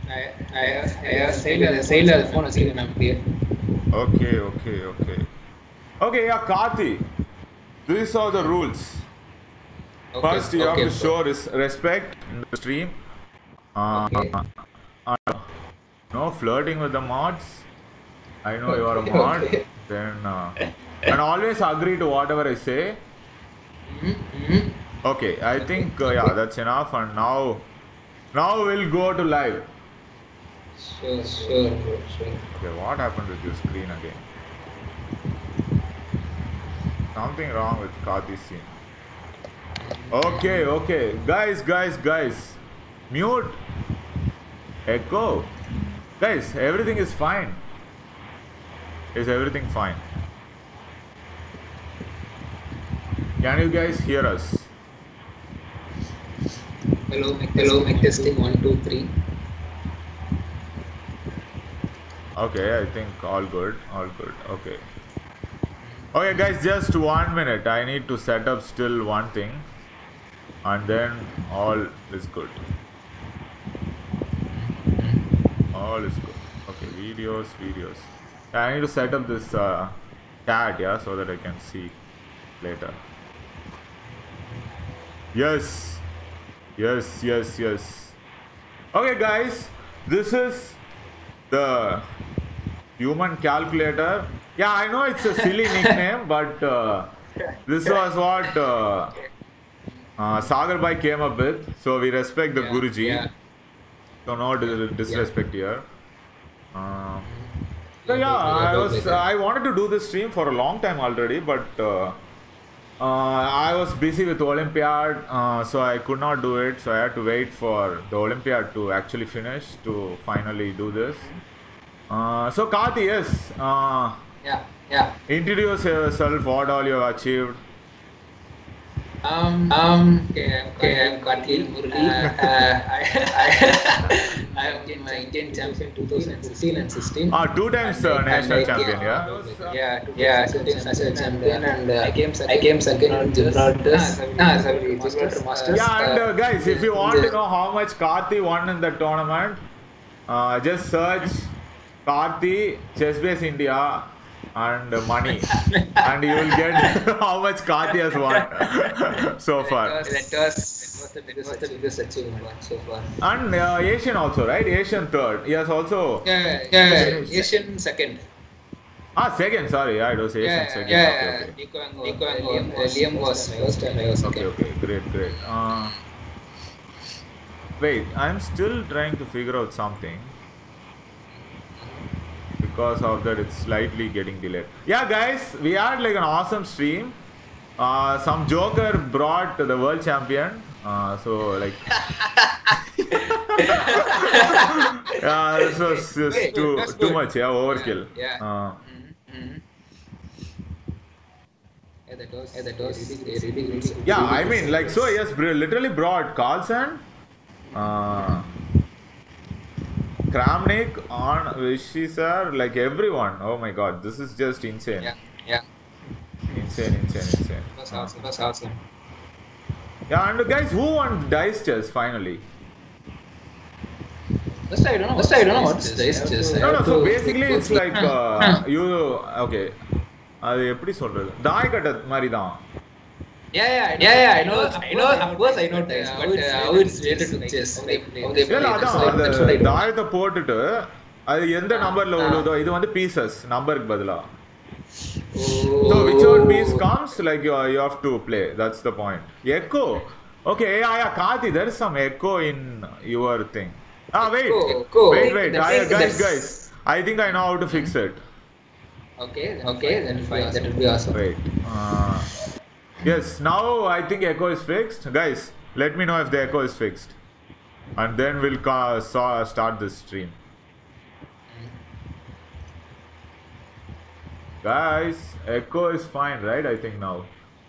I sailed the phone is even clear. Okay, yeah, Karthi. These are the rules. Okay, First, you have to show respect in the stream. okay. No flirting with the mods. I know you are a mod. Okay. Then, and always agree to whatever I say. Okay, I think yeah, that's enough. And now we'll go to live. Sure, bro, sure. Okay, what happened with your screen again? Something wrong with Karthi's scene. Okay, guys, mute, echo, guys. Everything is fine. Is everything fine? Can you guys hear us? Hello, mic testing 1, 2, 3. Okay, I think all good. Okay. Okay, guys, just 1 minute. I need to set up still one thing, and then all is good. All is good. Okay, videos. I need to set up this chat, yeah, so that I can see later. Yes. Okay, guys, this is the human calculator. Yeah, I know it's a silly nickname, but this was what Sagar Bhai came up with. So we respect the Guruji. Yeah. So no disrespect here. So yeah, I wanted to do this stream for a long time already, but I was busy with Olympiad, so I could not do it. So I had to wait for the Olympiad to actually finish to finally do this. So Karthi, yes. Yeah. Introduce yourself. What all you have achieved? Okay, I'm Karthi Murli. I am my Indian champion 2016 and 16. 2 times national champion, yeah? Yeah, 2 times national champion, and I came second in Gibraltar. Gibraltar Masters. Yeah, and guys, if you want to know how much Karthi won in the tournament, just search Karthi Chessbase India and money, and you will get how much Karthi has won so far. That was the biggest achievement so far. And Asian also, right? Asian third. He has also. Yeah. Asian second. Second. Sorry, it was Asian second. Yeah. Liam was first and I was second. Okay, great. Wait, I'm still trying to figure out something. Because of that, it's slightly getting delayed. Yeah, guys, we had like an awesome stream. Some joker brought the world champion. So like, yeah, this was just too much. Yeah, overkill. Yeah. That was really good. Yeah, I mean, like, so yes, literally brought Carlson, Kramnik, on Vishy sir, like everyone. Oh my god, this is just insane. Yeah. Insane. It was awesome. Yeah, and guys, who won Dice Chess finally? First, I don't know what's Dice Chess. No, so basically it's like, okay. அது எப்படி சொல்றது தாய் கட்ட மாதிரி தான். Yeah, I know. Of course, I know dice, but how it's related to chess? How they play. That's what I தாயத்தை போட்டுட்டு அது எந்த நம்பர்ல விழுதோ இது வந்து பீசஸ் நம்பருக்கு பதிலா. So whichever piece comes, like you have to play. That's the point. Echo. Okay, yeah, Karthi, there is some echo in your thing. Wait. Guys. I think I know how to fix it. Okay, then fine. That would be awesome. Wait. Yes, now I think echo is fixed. Guys, let me know if the echo is fixed. And then we'll start this stream. Guys, echo is fine, right? I think now.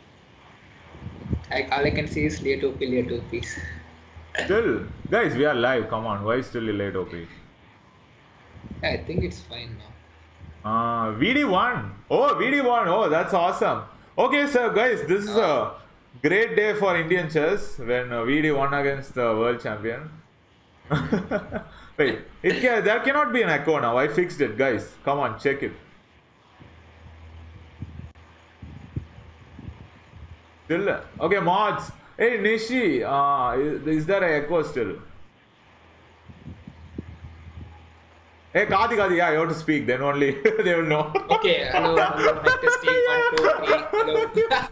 All I can see is late OP. Still, guys, we are live. Come on, why still late OP? I think it's fine now. VD1. Oh, VD1. Oh, that's awesome. Okay, so guys, this is a great day for Indian chess when VD won against the world champion. Wait, there cannot be an echo now. I fixed it, guys. Come on, check it. Still, okay, mods. Hey, Nishi, is there an echo still? Hey, Kati, yeah, you have to speak. Then only they will know. Okay, hello, mic testing, 1, 2, 3, hello.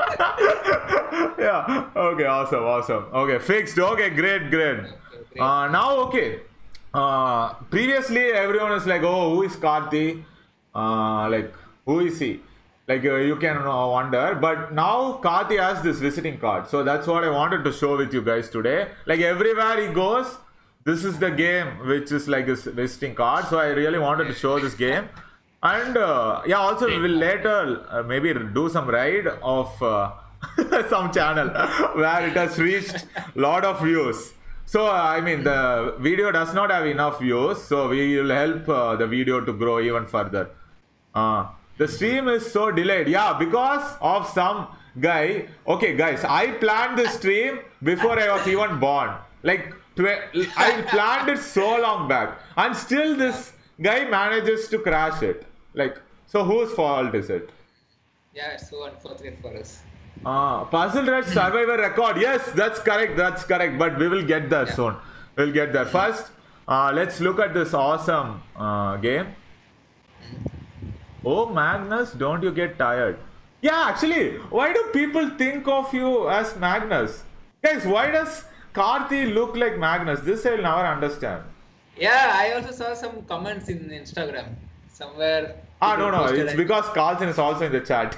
Yeah, okay, awesome. Okay, fixed. Okay, great. Okay. Now, okay. Previously, everyone is like, oh, who is Karthi? Like, who is he? Like, you can wonder. But now, Karthi has this visiting card. So, that's what I wanted to show with you guys today. Like, everywhere he goes, this is the game which is like his visiting card. So, I really wanted to show this game. And, yeah, also, we will later maybe do some ride of some channel where it has reached lot of views. So, I mean, the video does not have enough views, so we will help the video to grow even further. The stream is so delayed. Yeah, because of some guy. Okay, guys, I planned this stream before I was even born. Like, I planned it so long back. And still this guy manages to crash it. Like, so whose fault is it? Yeah, it's so unfortunate for us. Puzzle Rush Survivor record. Yes, that's correct. But we will get there soon. We'll get there. First, let's look at this awesome game. Oh, Magnus, don't you get tired? Yeah, actually, why do people think of you as Magnus? Guys, why does Karthi look like Magnus? This I'll never understand. Yeah, I also saw some comments in Instagram somewhere. No, it's because Carlson is also in the chat.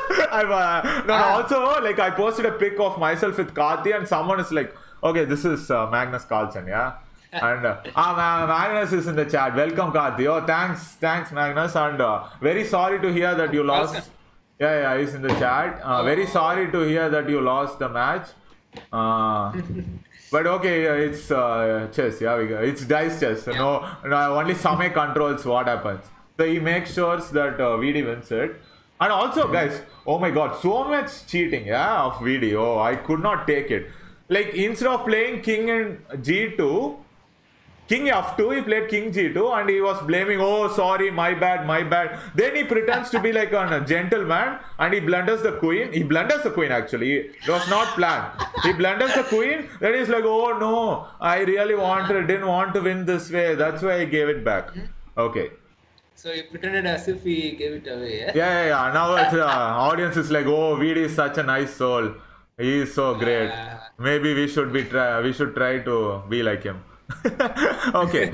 Also, like, I posted a pic of myself with Karthi and someone is like, okay, this is Magnus Carlson, yeah? And Magnus is in the chat. Welcome, Karthi. Oh, thanks, Magnus. And very sorry to hear that you lost. Yeah, he's in the chat. Very sorry to hear that you lost the match. But okay, it's chess. Yeah, it's dice chess. No, only Samay controls what happens. So he makes sure that VD wins it. And also, guys, oh my god, so much cheating, yeah, of VD. Oh, I could not take it. Like, instead of playing King and G2, King F2, he played King G2 and he was blaming, oh, sorry, my bad. Then he pretends to be like a gentleman and he blunders the queen. He blunders the queen, actually. It was not planned. He blunders the queen. Then he's like, oh, no, I really didn't want to win this way. That's why I gave it back. Okay. So he pretended as if he gave it away, yeah? Yeah. Now it's, audience is like, oh, VD is such a nice soul. He is so great. Maybe we should try to be like him. Okay.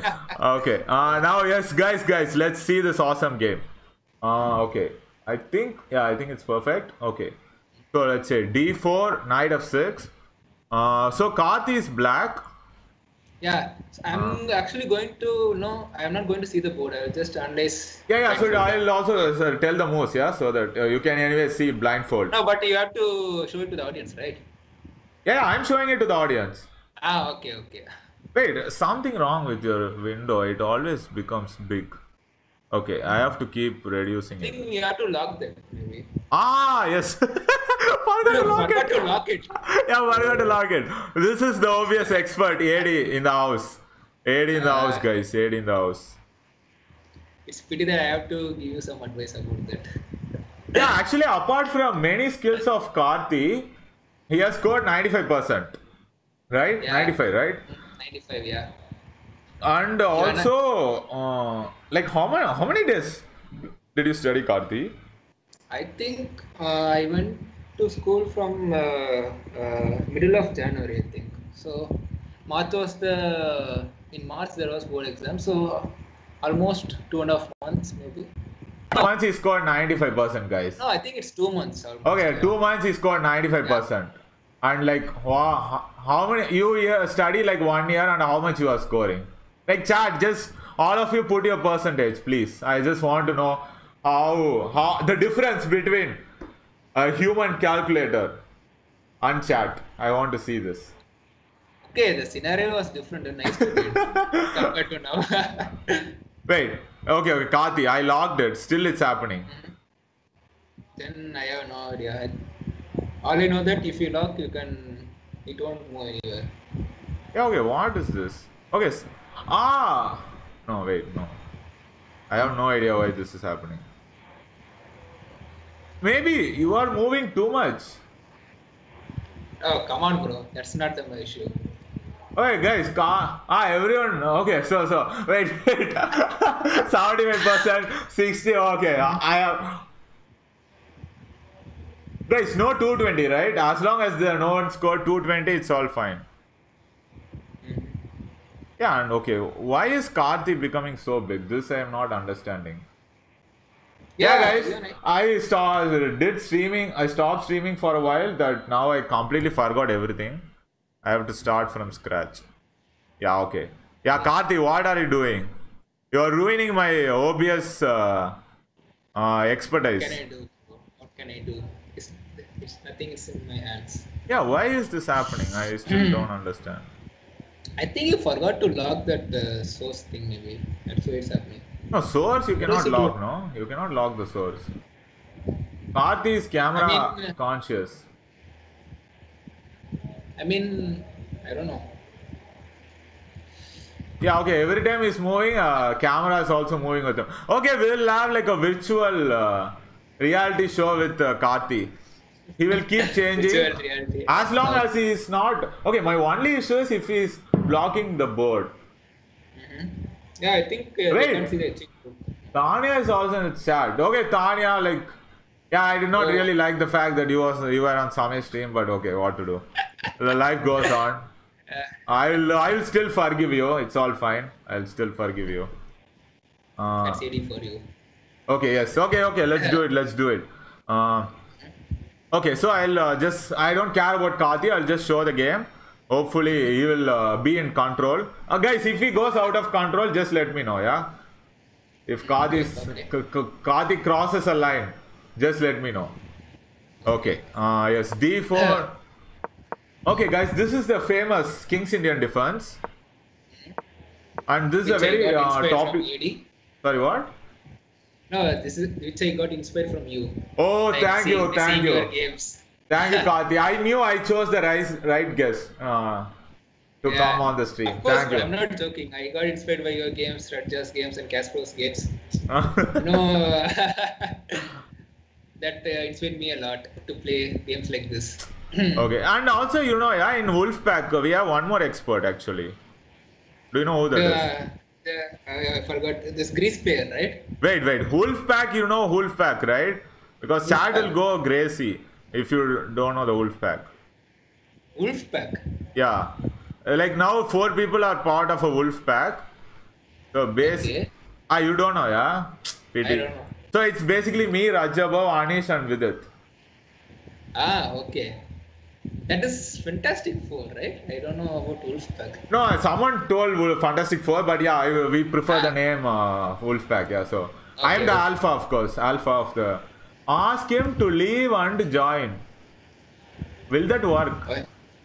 Now, yes, guys, let's see this awesome game. Okay. I think it's perfect. Okay. So let's say D4, Knight F6. So Karthi is black. Yeah, I'm actually going to, no, I'm not going to see the board. I'll just analyze. Yeah, so I'll also tell the moves, yeah, so that you can anyway see blindfold. No, but you have to show it to the audience, right? Yeah, I'm showing it to the audience. Okay. Wait, something wrong with your window. It always becomes big. Okay, I have to keep reducing it. I think you have to lock them, maybe. Yes. Forgot to lock it. Yeah, forgot to lock it. This is the obvious expert, AD in the house. AD in the house, guys. AD in the house. It's pity that I have to give you some advice about that. Yeah, actually, apart from many skills of Karthi, he has scored 95%. Right? Yeah. 95, right? 95, yeah. And also, like, how many days did you study Karthi? I think I went to school from middle of January, I think. So March was in March there was board exam, so almost 2.5 months maybe. Once he scored 95%, guys. No, I think it's 2 months. Almost, okay, yeah. 2 months he scored 95%. Yeah. And like, wow, how many you study like 1 year and how much you are scoring? Like, chat, just all of you put your percentage, please. I just want to know how the difference between a human calculator and chat. I want to see this. Okay, the scenario was different and nice to read compared to now. Wait, okay, Karthi, I logged it. Still it's happening. Then I have no idea. All I know that if you lock, it won't move anywhere. Yeah, okay, what is this? Okay. Ah. No, wait, no. I have no idea why this is happening. Maybe you are moving too much. Oh, come on, bro. That's not the issue. Okay, guys, everyone. Okay, so wait, wait. 75%, 60. Okay, I have. Guys, no 220, right? As long as there no one scored 220, it's all fine. Mhm. Yeah, and okay, why is Karthi becoming so big? This I am not understanding. Yeah, guys, even I stopped streaming for a while. That now I completely forgot everything. I have to start from scratch. Yeah, okay. Yeah, Karthi, what are you doing? You're ruining my OBS what expertise. can I do? What can I do? It's nothing is in my hands. Yeah, why is this happening? I still don't understand. I think you forgot to log that source thing, maybe. That's why it's happening. No, source you What cannot is it log, do? no? You cannot log the source. Karthi is I camera mean, conscious. I mean, I don't know. Yeah, okay, every time he's moving, camera is also moving with him. Okay, we'll have like a virtual reality show with Karthi. He will keep changing. Virtual reality. As long as he is not... Okay, my only issue is if he is blocking the board. Mhm. Yeah, I think they Wait. can't see the etching too. Tanya is also in the chat. Okay, Tanya, like... Yeah, I did not Oh. really like the fact that you were on Same's stream, but okay, what to do. The life goes on. I'll still forgive you. It's all fine. I'll still forgive you. That's AD for you. Okay, yes. Okay. Let's do it. Let's do it. Okay, so I don't care about Karthi. I'll just show the game. Hopefully, he will be in control. Guys, if he goes out of control, just let me know, yeah? If Karthi crosses a line, just let me know. Okay, yes, D4. Okay, guys, this is the famous Kings Indian defense. And this is a Which I very got inspired from topic. AD. Sorry, what? No, this is which I got inspired from you. Oh, Like thank you, seeing your you. games. Thank you, Karthi. I knew I chose the right guess to Yeah. come on the stream. Of course, Thank you. I'm not joking. I got inspired by your games, Rutgers games, and Kasparov's games. No, that inspired me a lot to play games like this. Okay, and also, yeah, in Wolfpack, we have one more expert actually. Do you know who that is? I forgot this Greece player, right? Wait, Wolfpack, you know Wolfpack, right? Because chat will go Gracie if you don't know the Wolfpack. Wolfpack. Yeah. Like now, 4 people are part of a Wolfpack. So base. Okay. You don't know, yeah? Pity. I don't know. So it's basically me, Rajabhav, Anish, and Vidit. Okay. That is Fantastic Four, right? I don't know about Wolfpack. No, someone told Fantastic Four, but yeah, we prefer the name Wolfpack. Yeah, so I am the Okay. alpha, of course. Alpha of the. Ask him to leave and join. Will that work? Okay.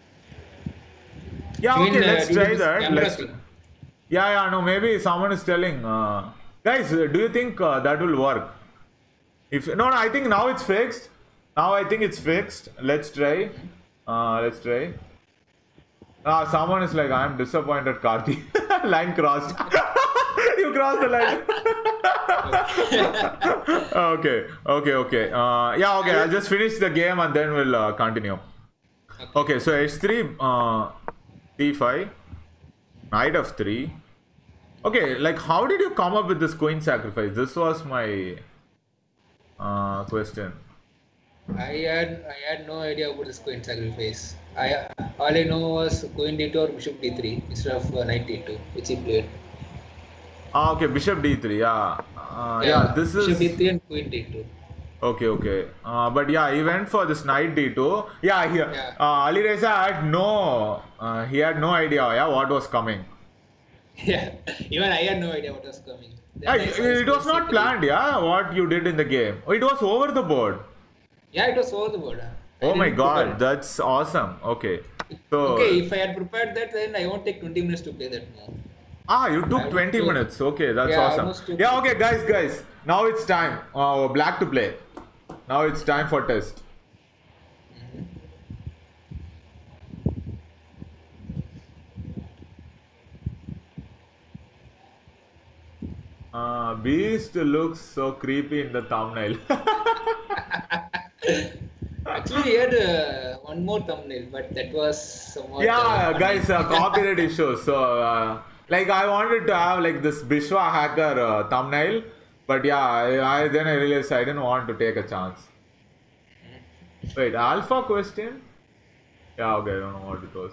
Yeah, You mean, okay, let's due to try this that. camera Let's. thing? Yeah, no, maybe someone is telling. Guys, do you think that will work? If no, I think now it's fixed. Now I think it's fixed. Let's try. Let's try. Someone is like, I'm disappointed, Karthi. Line crossed. You crossed the line. Okay. Yeah, okay. I'll just finish the game and then we'll continue. Okay, so H3, D5, Knight of 3. Okay, like how did you come up with this queen sacrifice? This was my question. I had no idea about this queen sacrifice. All I know was queen d2 or bishop d3 instead of knight d2, which he played. Okay, bishop d3. Yeah, this bishop is d3 and queen d2. okay. But yeah, he went for this knight d2. Yeah, here. Yeah. Ali Reza had he had no idea. Yeah, what was coming. Yeah, even I had no idea what was coming. Then Yeah, I saw it was queen not c3. planned. Yeah, what you did in the game. It was over the board. Yeah, it was over the board. Oh my God, that's awesome. Okay, so Okay, if I had prepared that, then I won't take 20 minutes to play that now. you took 20 minutes. Okay, that's Yeah, awesome. almost took- Yeah, okay, guys. Now it's time. Black to play. Now it's time for test. Beast looks so creepy in the thumbnail. Actually, he had one more thumbnail, but that was somewhat. Yeah, funny. guys, copyright issues. So, like, I wanted to have like this Bishwa hacker thumbnail, but yeah, then I realized I didn't want to take a chance. Wait, alpha question? Yeah, okay, I don't know what it was.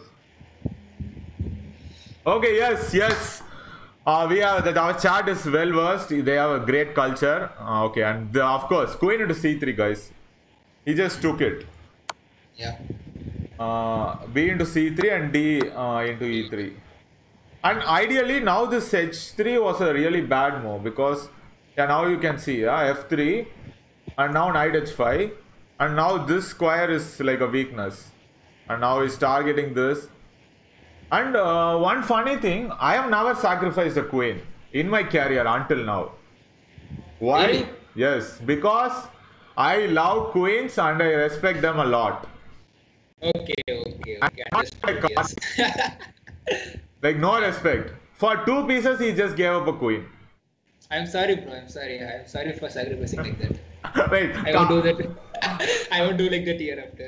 Okay, yes. We have that our chat is well versed. They have a great culture. Okay, and of course, queen into c3, guys. He just took it. Yeah. B into c3 and D into e3. And ideally, now this h3 was a really bad move because now you can see f3 and now knight h5 and now this square is like a weakness and now he's targeting this. And one funny thing, I have never sacrificed a queen in my career until now. Why? Really? Yes, because I love queens and I respect them a lot. Okay. Understood. Yes. Like no respect. For 2 pieces, he just gave up a queen. I'm sorry, bro. I'm sorry for sacrificing like that. Wait, I won't do that. I won't do like that year after.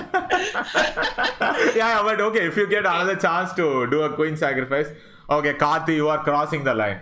yeah, but okay, if you get another chance to do a queen sacrifice, okay, Karthi, you are crossing the line.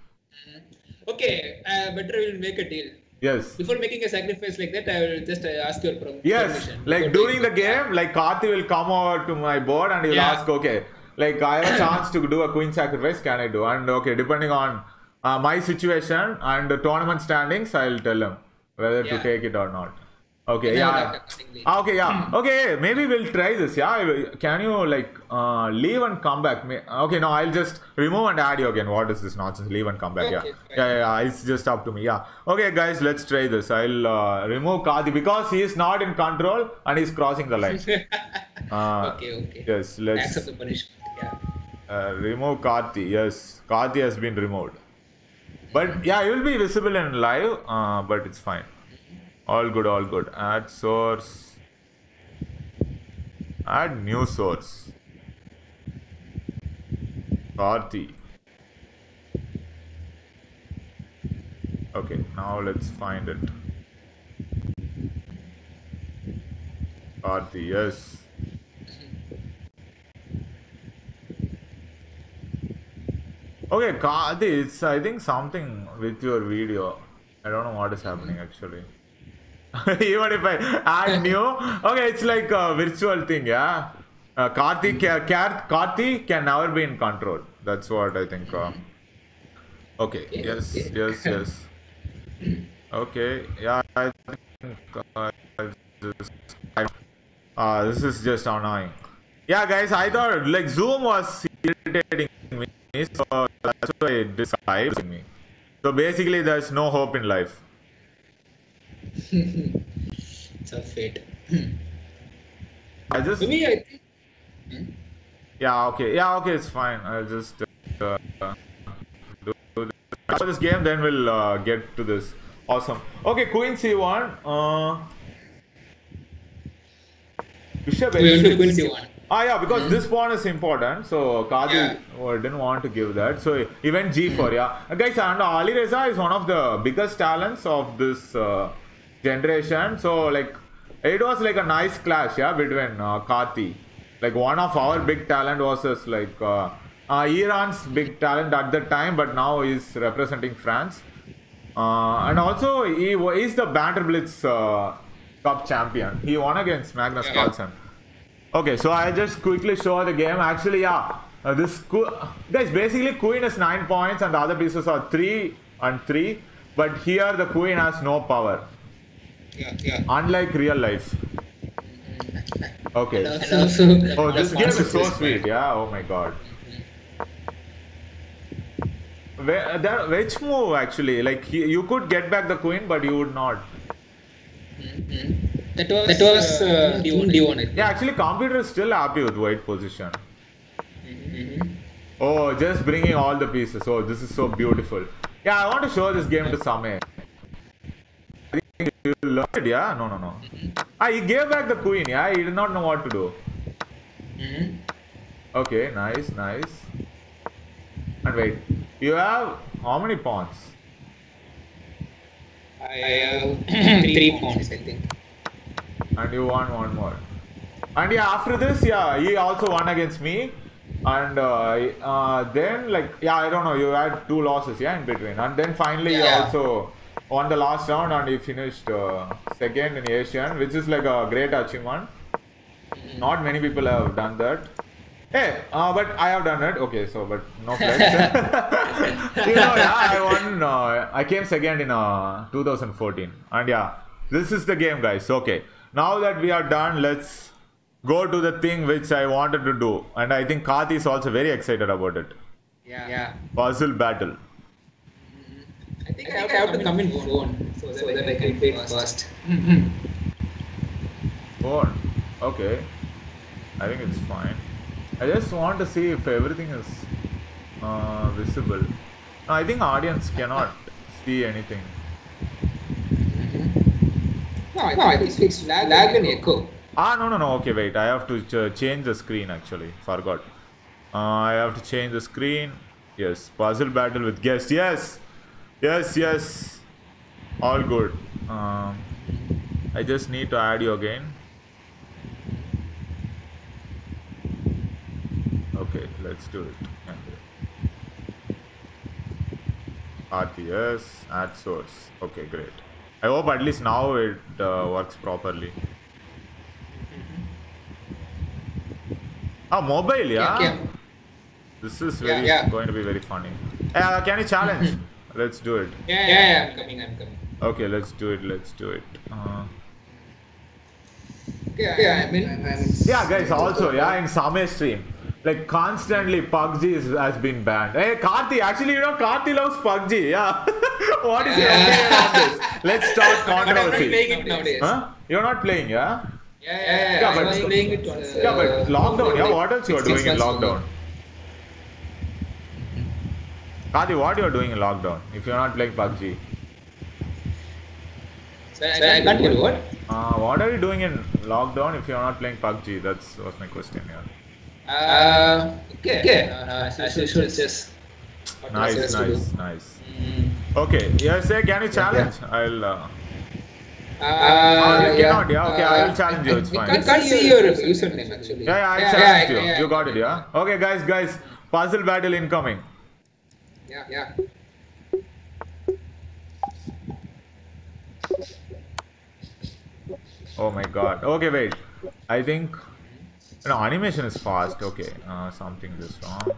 Okay, better we'll make a deal. Yes. Before making a sacrifice like that, I will just ask your permission. Yes, like during the game, like Karthi will come over to my board and he'll ask, okay, like I have a chance to do a queen sacrifice, can I do? And okay, depending on my situation and the tournament standings, I'll tell him whether to take it or not. Okay, okay, maybe we'll try this. Can you like leave and come back? Okay, no, I'll just remove and add you again. What is this nonsense? Leave and come back. Okay, yeah, it's just up to me. Yeah, okay, guys, let's try this. I'll remove Karthi because he is not in control and he's crossing the line. Okay. Yes, let's accept the punishment. Yeah. Remove Karthi. Yes, Karthi has been removed. But yeah, it will be visible in live, but it's fine. All good. Add source. Add new source. Karthi. Okay, now let's find it. Karthi, yes. Okay, Karthi, it's I think something with your video. I don't know what is happening actually. Even if I add new, okay, it's like a virtual thing, yeah. Karthi can never be in control. That's what I think. Okay, yes. Okay, yeah, I think this is just annoying. Yeah, guys, I thought like Zoom was irritating me, so that's why it decided me. So basically, there's no hope in life. It's a fate. I just. To me, I think. Yeah, okay, it's fine. I'll just do this game, then we'll get to this. Awesome. Okay, Queen C1. Bishop H6. Queen C1. Yeah, because this pawn is important, so Karthi didn't want to give that. So he went G4, yeah. Guys, and Ali Reza is one of the biggest talents of this generation. So like, it was like a nice clash, between Karthi. Like one of our big talent versus like Iran's big talent at the time, but now he's representing France. And also he is the Banter Blitz Cup champion. He won against Magnus Carlsen. Okay, so I just quickly show the game. Actually, guys, basically queen is 9 points and the other pieces are 3 and 3. But here the queen has no power. Yeah. Unlike real life. Okay. Oh, this game is so sweet, Oh my god. Which move actually? Like you could get back the queen, but you would not. That was D1. Yeah, actually, computer is still happy with white position. Oh, just bringing all the pieces. Oh, this is so beautiful. Yeah, I want to show this game to Samay. I think you learned it, yeah? No. He gave back the queen, yeah? He did not know what to do. Okay, nice. And wait. You have how many pawns? I have 3 pawns, I think. And you won one more. And yeah, after this, yeah, he also won against me. And then, like, yeah, I don't know, you had 2 losses, yeah, in between. And then finally, you Yeah. also won the last round and you finished second in Asian, which is like a great achievement. Not many people have done that. Hey, but I have done it. Okay, so, but no flex. Yeah, I won. I came second in 2014. And yeah, this is the game, guys. Okay, now that we are done, let's go to the thing which I wanted to do. And I think Kathi is also very excited about it. Yeah. Puzzle battle. I think I have to come in phone so that I can play it fast. Phone. Okay. I think it's fine. I just want to see if everything is visible. No, I think audience cannot see anything. No, I think it's lag and echo. No. Okay, wait. I have to change the screen actually. Forgot. I have to change the screen. Yes. Puzzle battle with guest. Yes. Yes. All good. I just need to add you again. Okay, let's do it. RTS, add source. Okay, great. I hope at least now it works properly. Mobile, yeah? Yeah. This is going to be very funny. Can you challenge? Let's do it. Yeah, I'm coming. Okay, let's do it. Yeah, I mean, Yeah, guys, also, in Same stream, like constantly PUBG has been banned. Hey, Karthi, actually, Karthi loves PUBG, yeah. What is your opinion on this? Let's start controversy. I'm playing it nowadays. Huh? You're not playing, yeah? Yeah, I was playing it on Yeah, but lockdown, yeah, what else you are doing in lockdown? Karthi, what you are doing in lockdown if you're not playing PUBG? So I can't tell what? What are you doing in lockdown if you're not playing PUBG? That was my question, yeah. Okay. As usual, just. Nice. Okay, yes, can you challenge? I'll. You cannot, yeah. Okay, I will challenge you. It's fine. I can't see your username actually. Yeah, I challenged you. You got it, yeah. Okay, guys, puzzle battle incoming. Yeah. Oh my God. Okay, wait. I think. No, animation is fast. Okay, something is wrong.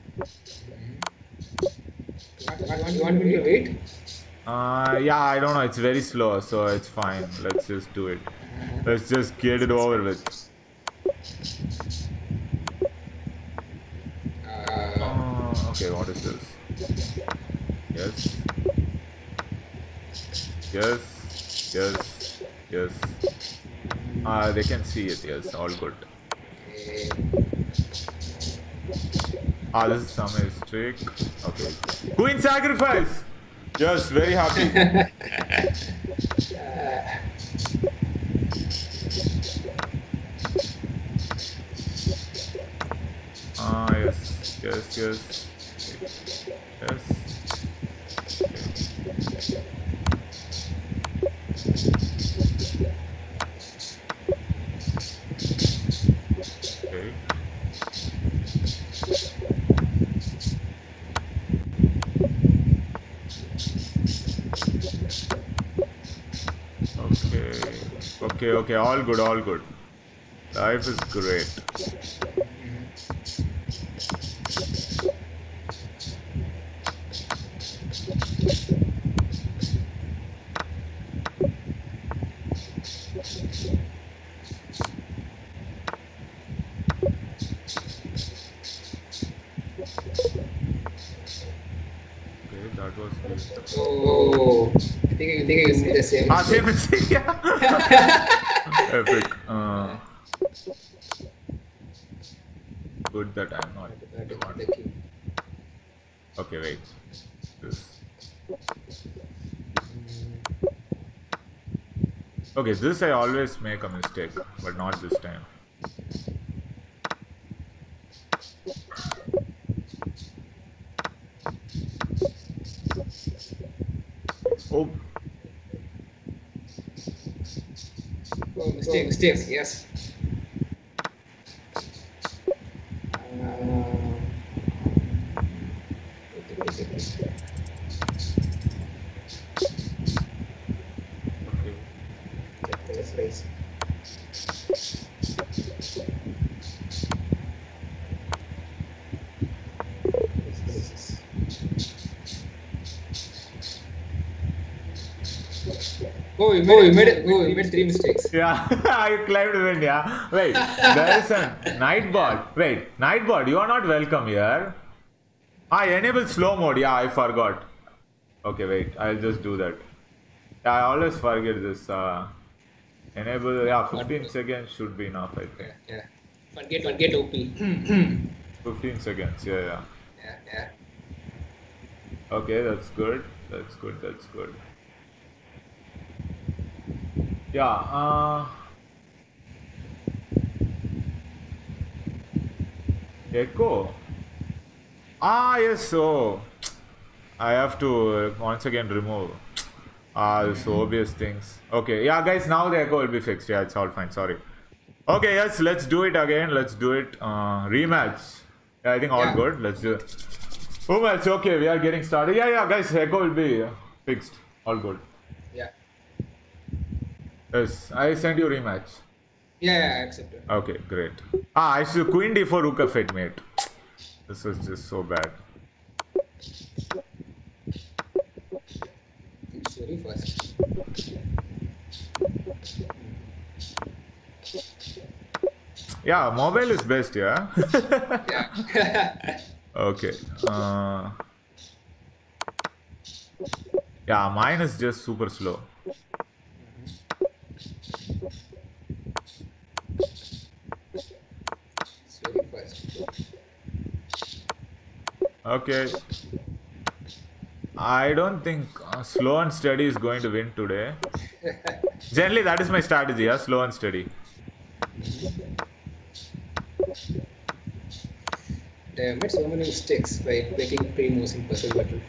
You want me to wait? Yeah, I don't know. It's very slow, so it's fine. Let's just do it. Let's just get it over with. Okay, what is this? Yes. They can see it. Yes, all good. This is Samir's trick. Okay. Queen sacrifice! Yes, very happy. Yes. Okay, all good. Life is great. That was good. Oh, I think you see the same. Same mistake, yeah. Epic. Good that I'm not the one. Okay, wait. This. Okay, this I always make a mistake, but not this time. Oh, Oh, mistake. Yes. okay. Let's raise. Oh, you made three mistakes. Yeah, I climbed win, yeah. Wait, there is a Nightbot. Wait, Nightbot, you are not welcome here. I enable slow mode. Yeah, I forgot. Okay, wait, I'll just do that. Yeah, I always forget this. Enable, yeah, 15 seconds should be enough, I think. Yeah. Forget OP. 15 seconds, yeah. Yeah. Okay, that's good. That's good. Yeah, Echo. Ah, yes, so I have to once again remove these obvious things. Okay, yeah, guys, now the echo will be fixed. Yeah, it's all fine. Sorry. Okay, yes, let's do it again. Let's do it. Rematch. Yeah, I think all good. Let's do it. Oh, it's okay. We are getting started. Yeah, guys, echo will be fixed. All good. Yeah. Yes, I sent you rematch. Yeah, I accepted. Okay, great. I should queen d4 rook f8, mate. This was just so bad. It's very fast. Yeah, mobile is best, yeah. Yeah. Okay. Yeah, mine is just super slow. It's very fast. Okay. I don't think slow and steady is going to win today. Generally, that is my strategy, yeah, slow and steady. They made so many mistakes by making pre-moves in puzzle battle.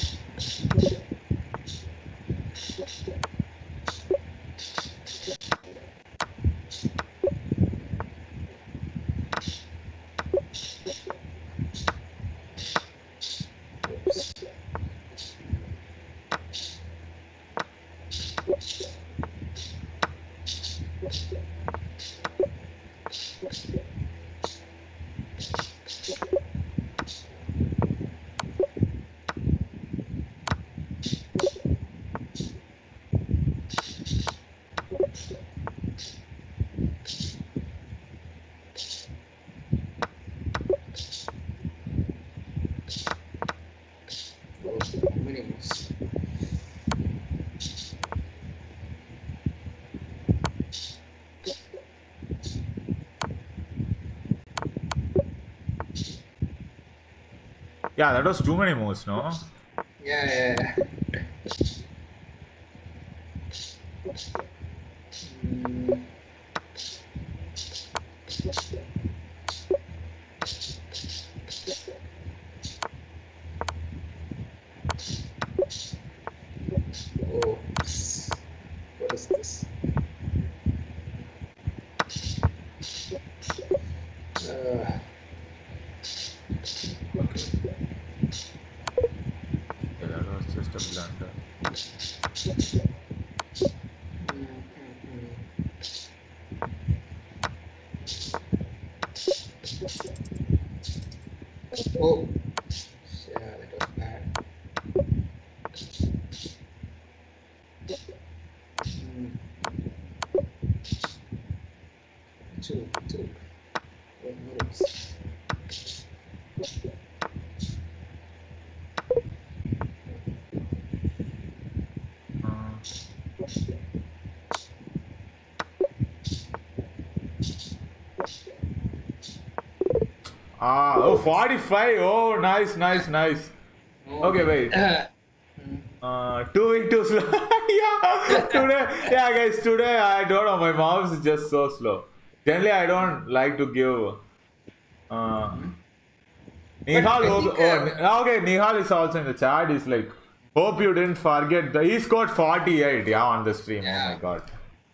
Many moves. Yeah, that was too many moves, no? Yeah. Oh, what is this? Yeah, that was just a blunder. Oh, yeah, that was bad. Two. One moves. Oh, 45. Oh, nice. Oh. Okay, wait. 2 too slow. Yeah, guys, today I don't know. My mouse is just so slow. Generally, I don't like to give. Nihal, okay, Nihal is also in the chat. He's like, Hope you didn't forget he scored 48, yeah, on the stream. Yeah. Oh my god.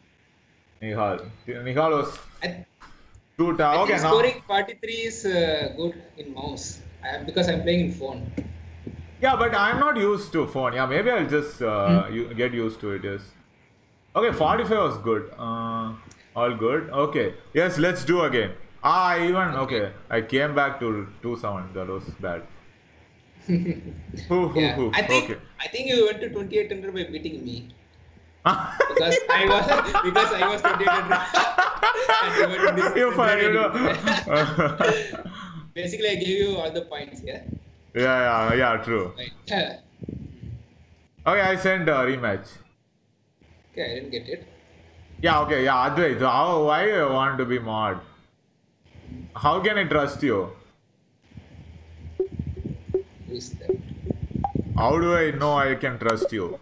Nihal was I, too I tough. think Okay, now. scoring 43 is good in mouse because I'm playing in phone. Yeah, but I'm not used to phone. Yeah, maybe I'll just get used to it. Yes. Okay, 45 was good. All good. Okay. Yes, let's do again. Okay. I came back to 2-7. That was bad. Yeah, I think Okay. you went to 2800 by beating me. because I was 2800. And you were 2800. Basically, I gave you all the points. Yeah. Yeah. True. Right. Okay, I sent a rematch. Okay, I didn't get it. Yeah. Okay. Yeah. Advait, why you want to be mod? How can I trust you? Who is that? How do I know I can trust you?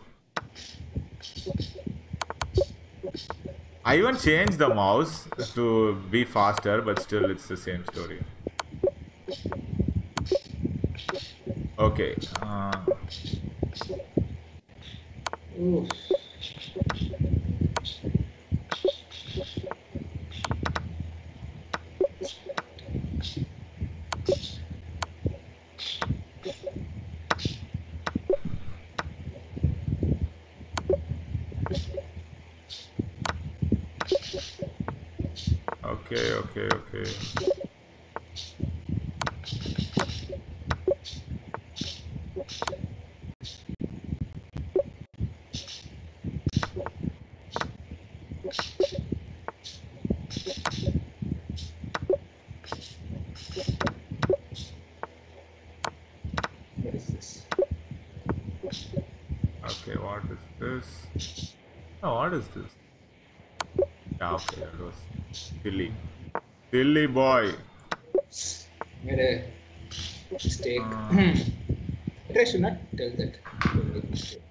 I even changed the mouse to be faster, but still it's the same story. Okay. Oof. Okay. What is this? Okay, what is this? Oh, what is this? Yeah, okay, that was silly. Silly boy. Made a mistake. But I should not tell that. Don't make mistake.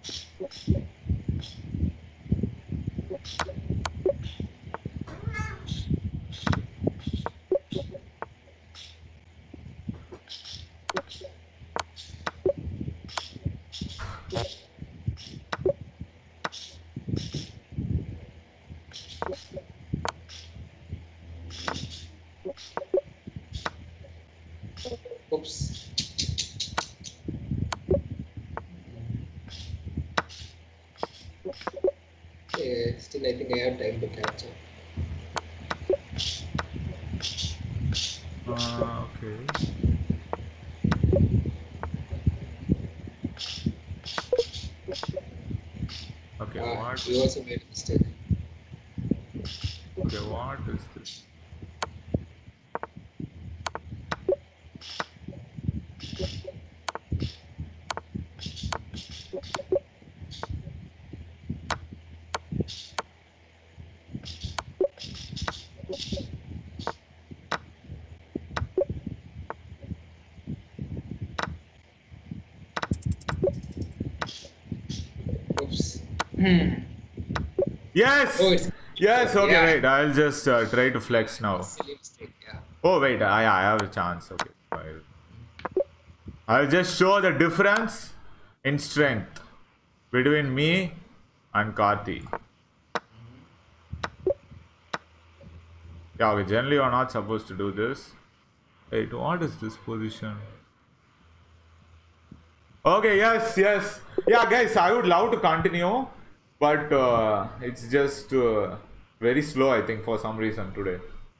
Oops. Okay, still I think I have time to catch up. Okay. Okay, what? You also made a mistake. Okay, what is this? Oops. Yes! Oh, it's Yes, okay, yeah. wait. I'll just try to flex now. Silly mistake, yeah. Oh, wait, I have a chance. Okay. I'll just show the difference in strength between me and Karthi. Yeah, okay, generally you're not supposed to do this. Wait, what is this position? Okay, yes. Yeah, guys, I would love to continue, but it's just very slow, I think, for some reason today.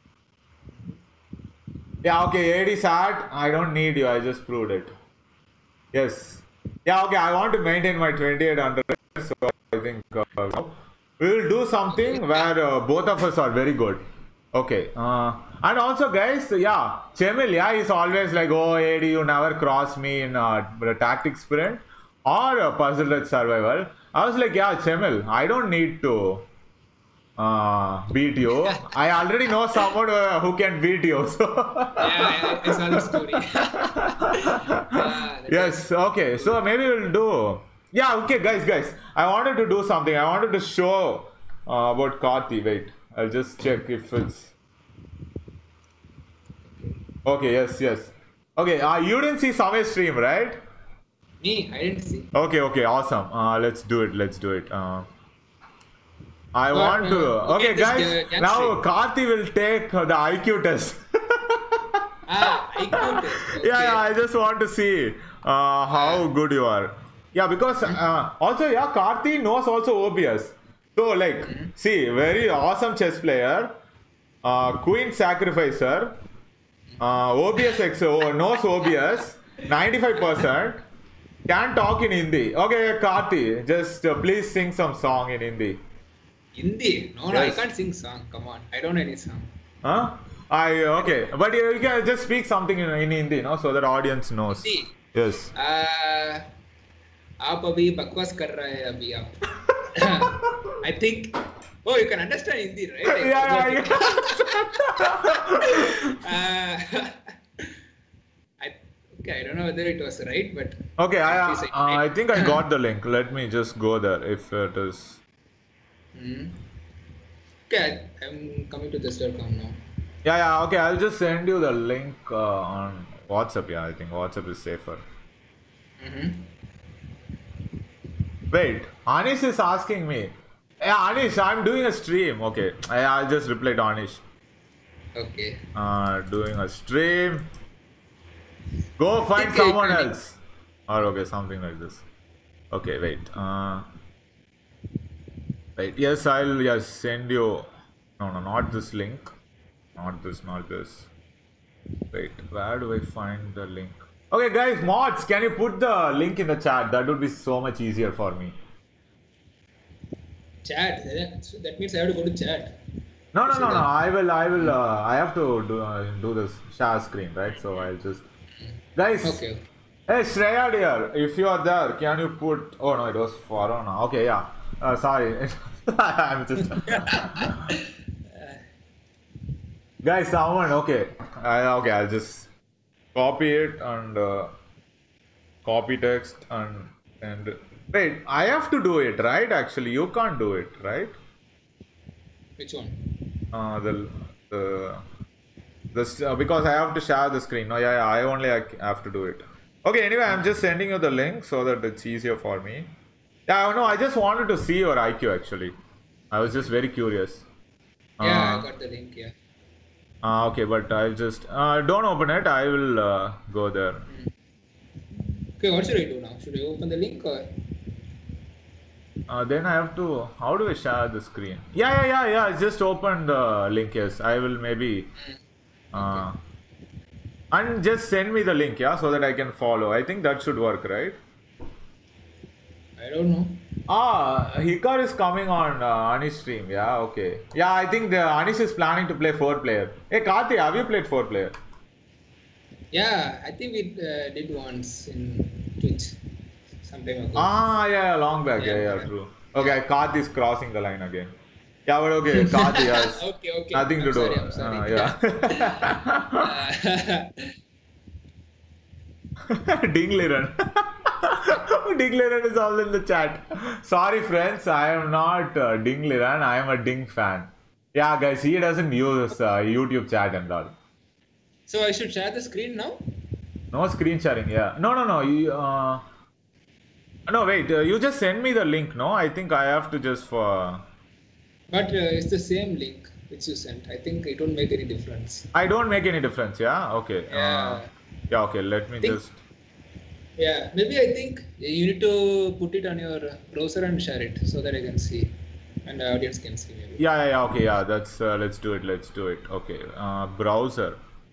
Yeah, okay, AD sad. I don't need you, I just proved it. Yes. Yeah, okay, I want to maintain my 2800, so I think we will do something where both of us are very good. Okay. And also, guys, yeah, Chemil, yeah, he's always like, oh, AD, you never cross me in the tactic sprint or puzzle at survival. I was like, yeah, Chemil, I don't need to beat you. I already know someone who can beat you. So Yeah, I saw the story. Yes, okay. So maybe we'll do. Yeah, okay, guys. I wanted to do something. I wanted to show about Karthi. Wait, I'll just check if it's. Okay, yes. Okay, you didn't see Same's stream, right? Me, I didn't see. Okay, awesome. Let's do it. I But want to. Okay, this guys. gang Now stream. Karthi will take the IQ test. IQ test. Okay. Yeah, I just want to see how good you are. Yeah, because also, yeah, Karthi knows also OBS. So, like, see, very awesome chess player, Queen Sacrificer, OBS XO, knows OBS, 95%, can talk in Hindi. Okay, Karthi, just please sing some song in Hindi. Hindi? No, Yes. I can't sing song. Come on, I don't know any song. Huh? Okay, but you can just speak something in Hindi, no, so that audience knows. Hindi. Yes. आप अभी बकवास कर रहे हैं अभी आप. I think. Oh, you can understand Hindi, right? Yeah. I don't know whether it was right, but Okay, at least I think I got the link. Let me just go there if it is. Okay, I'm coming to this.com now. Yeah. Okay, I'll just send you the link on WhatsApp. Yeah, I think WhatsApp is safer. Wait, Anish is asking me. Yeah, Anish, I'm doing a stream. Okay, I'll just reply to Anish. Okay. Doing a stream. Go find Okay, someone okay. else. Or okay, something like this. Okay, wait. Wait. Yes, I'll send you. No, not this link. Not this. Wait, where do I find the link? Okay, guys, mods, can you put the link in the chat? That would be so much easier for me. Chat. So that means I have to go to chat. No. I will. I have to do this share screen, right? So I'll just. Guys. Okay. Hey Shreya dear, if you are there, can you put? Oh no, it was Farona. Okay, yeah. Sorry, I'm just. Guys, someone. Okay. Okay, I'll just copy it and copy text and wait. I have to do it, right? Actually, you can't do it, right? Which one? Because I have to share the screen. No, yeah, I only have to do it. Okay, anyway, I'm just sending you the link so that it's easier for me. Yeah, no, I just wanted to see your IQ actually. I was just very curious. Yeah, I got the link. Yeah. Okay, but I'll just don't open it. I will go there. Okay, what should I do now? Should I open the link or? Then I have to. How do I share the screen? Yeah. Just open the link. Yes, I will maybe. And just send me the link, yeah, so that I can follow. I think that should work, right? I don't know. Hikar is coming on Anish stream. Yeah, okay. Yeah, I think Anish is planning to play 4-player. Hey, Karthi, have you played 4-player? Yeah, I think we did once in Twitch some time ago. Yeah, long back. Yeah, true. Okay, Karthi is crossing the line again. Yeah, but okay, Karthi has Okay. nothing to do. I'm sorry. Yeah. Dingliran. Dingliran is all in the chat. Sorry, friends, I am not Dingliran. I am a Ding fan. Yeah, guys, he doesn't use YouTube chat and all. So I should share the screen now? No screen sharing. Yeah. No. No, wait. You just send me the link. No, I think I have to just But it's the same link which you sent. I think it won't make any difference. I don't make any difference. Yeah. Okay. Yeah. Yeah. Okay. Let me just. Yeah, maybe I think you need to put it on your browser and share it so that I can see and the audience can see maybe. Yeah. Okay. Yeah. That's. Let's do it. Okay. Browser.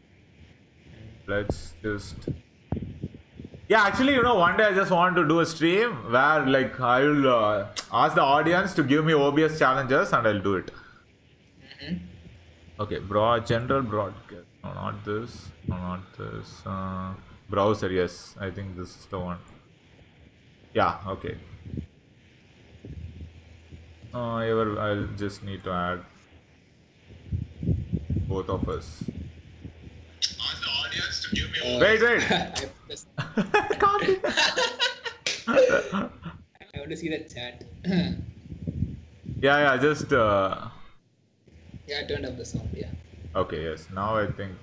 Let's just. Yeah, actually, one day I just want to do a stream where, like, I will ask the audience to give me OBS challenges and I'll do it. Okay, general broadcast. No, not this. Browser, yes. I think this is the one. Yeah, okay. I'll just need to add both of us. Ask the audience to give me Wait. I want to see the chat. Yeah, just Yeah, I turned up the sound, yeah. Okay, yes. Now I think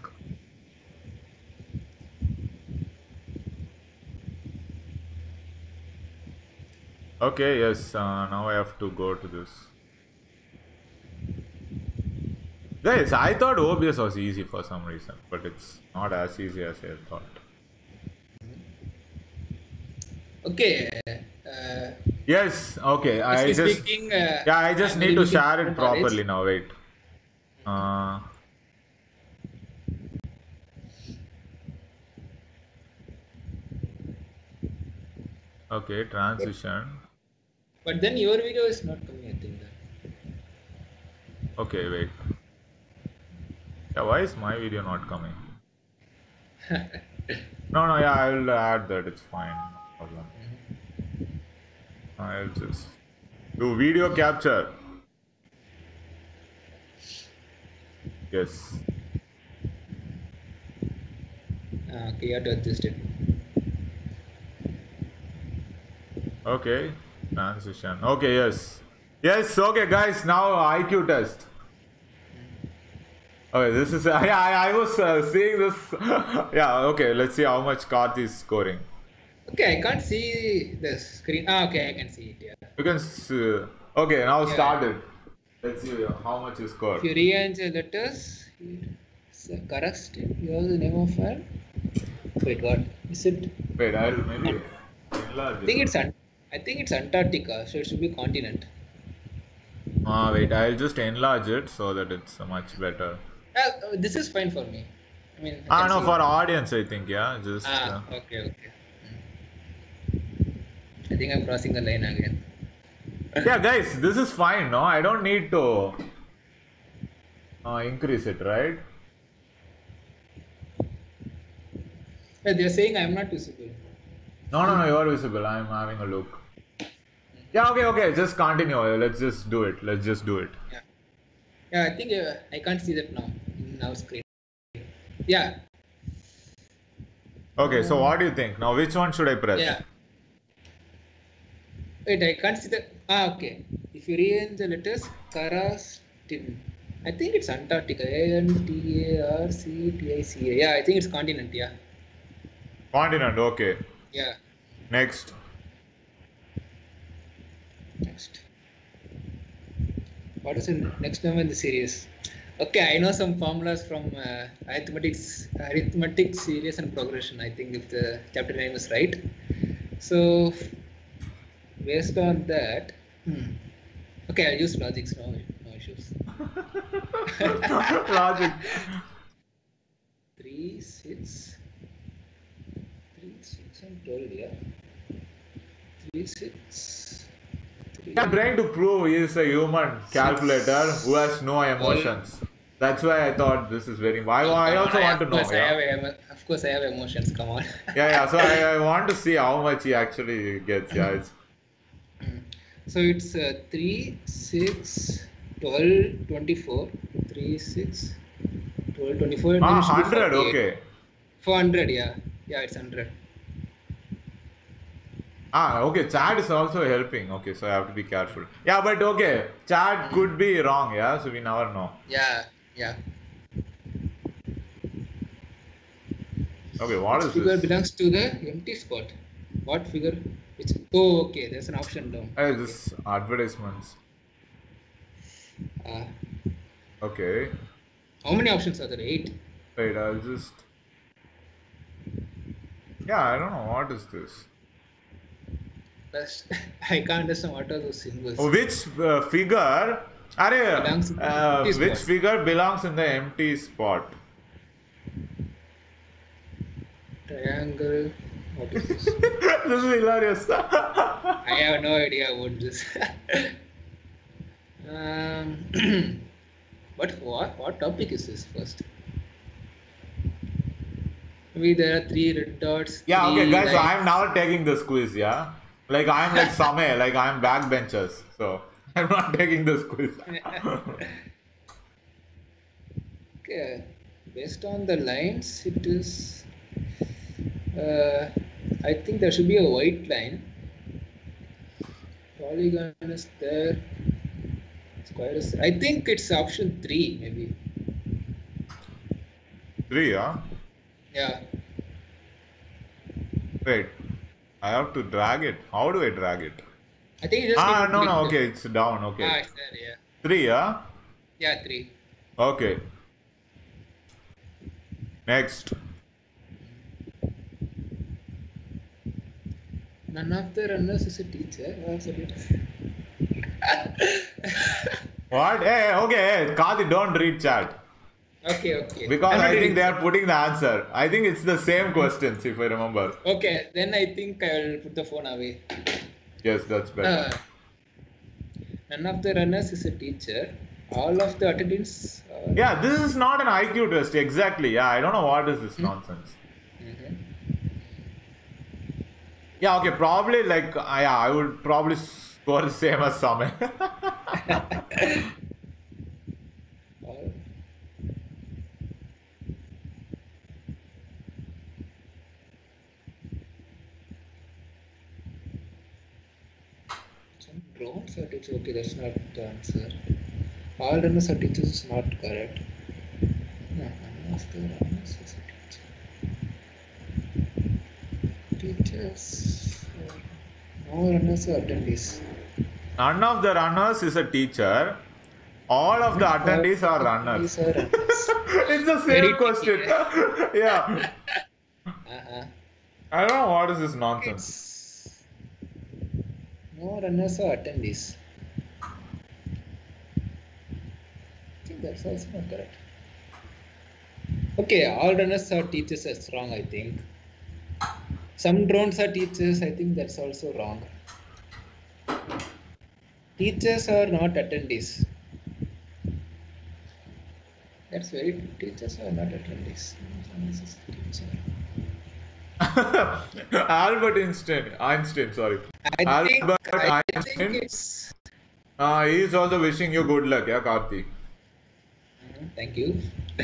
Okay, yes. Now I have to go to this. Guys, I thought OBS was easy for some reason, but it's not as easy as I thought. Okay. Yes, okay. Honestly speaking, Yeah, I just I'm need very to weak in share it computer knowledge. properly now. Wait. Okay, transition. But then your video is not coming, I think. Okay, wait. Yeah, why is my video not coming? No, no, yeah, I'll add that. It's fine. No problem. I'll just do video capture. Yes. Okay, you have to adjust it. Okay, transition. Okay, yes. Yes, okay, guys, now IQ test. Okay, this is, I was seeing this. Yeah, okay, let's see how much Karth is scoring. Okay, I can't see the screen. Okay, I can see it. Yeah. You can, okay, now Yeah. start it. Let's see how much you scored. If you rearrange the letters, it's correct. Here's the name of file. Wait, what is it? Wait, I'll maybe enlarge it. I think it's Antarctica, so it should be continent. Wait, I'll just enlarge it so that it's much better. This is fine for me. I mean, I can No, see for it. audience, I think, yeah, just. Okay. I think I'm crossing the line again. Yeah, guys, this is fine, no? I don't need to increase it, right? They're saying I'm not visible. No, you are visible. I'm having a look. Yeah, okay, just continue. Let's just do it. Yeah, I think I can't see that now in our screen. Yeah. Okay, so what do you think? Now, which one should I press? Yeah. Wait, I can't see the. Okay. If you rearrange the letters, Karastin. I think it's Antarctica. Antarctica. Yeah, I think it's continent. Yeah. Continent, okay. Yeah. Next. What is the next number in the series? Okay, I know some formulas from arithmetic series and progression. I think if the chapter name is right. So based on that, okay, I'll use logics now. No issues. Logic. 3, 6, and 12. Yeah. 3, 6. 3. I'm trying to prove he is a human calculator who has no emotions. That's why I thought this is very. I also want to know. Of course, I have emotions. Come on. Yeah. So I want to see how much he actually gets. Yeah. So it's 3, 6, 12, 24. 3, 6, 12, 24. 100. Okay. 400. Yeah, it's 100. Okay, chat is also helping. Okay, so I have to be careful. Yeah, but okay, chat could be wrong, yeah, so we never know. Yeah. Okay, what is figure this? belongs to the empty spot. What figure? Okay, there's an option down. This advertisements. Okay. How many options are there? 8. Wait, I'll just. Yeah, I don't know. What is this? I can't understand what are those symbols. Which figure? Which figure belongs in the empty spot? Triangle. What is this? This is hilarious. I have no idea about this. What topic is this first? Maybe there are 3 red dots. Yeah, okay, guys. So I'm now taking this quiz. Yeah, like I'm like Samay, like I'm backbenchers. So I'm not taking this quiz. Okay, based on the lines, it is. I think there should be a white line. Polygon is there. Square is. I think it's option 3, maybe. 3, yeah. Yeah. Wait, I have to drag it. How do I drag it? I think you just need to No, click no, the. okay, it's down, okay. It's there, yeah. 3, yeah? Yeah, 3. Okay. Next. None of the runners is a teacher. What? Hey, okay, Kadi, don't read chat. Okay. Because I'm not I think reading they are chat. putting the answer. I think it's the same questions, if I remember. Okay, then I think I'll put the phone away. Yes, that's better. None of the runners is a teacher. All of the attendants. Yeah, this is not an IQ test, exactly. Yeah, I don't know what is this nonsense. Yeah, okay, probably like, yeah, I would probably score the same as Same. All- Some drones are teachers. Okay, that's not the answer. All runners are teachers is not correct. No, none of the runners is a teacher. Teachers. No runners are attendees. None of the runners is a teacher. All of the attendees are runners. Attendees are runners. It's the Very same question. tricky, Yeah. I don't know what is this nonsense. It's no runners are attendees. I think that's also not correct. Okay, all runners are teachers. That's wrong, I think. Some drones are teachers. I think that's also wrong. Teachers are not attendees. That's very true. Teachers are not attendees. Teacher. Albert Einstein, sorry. I think Einstein. it's. He is also wishing you good luck, yeah, Karthi. Thank you.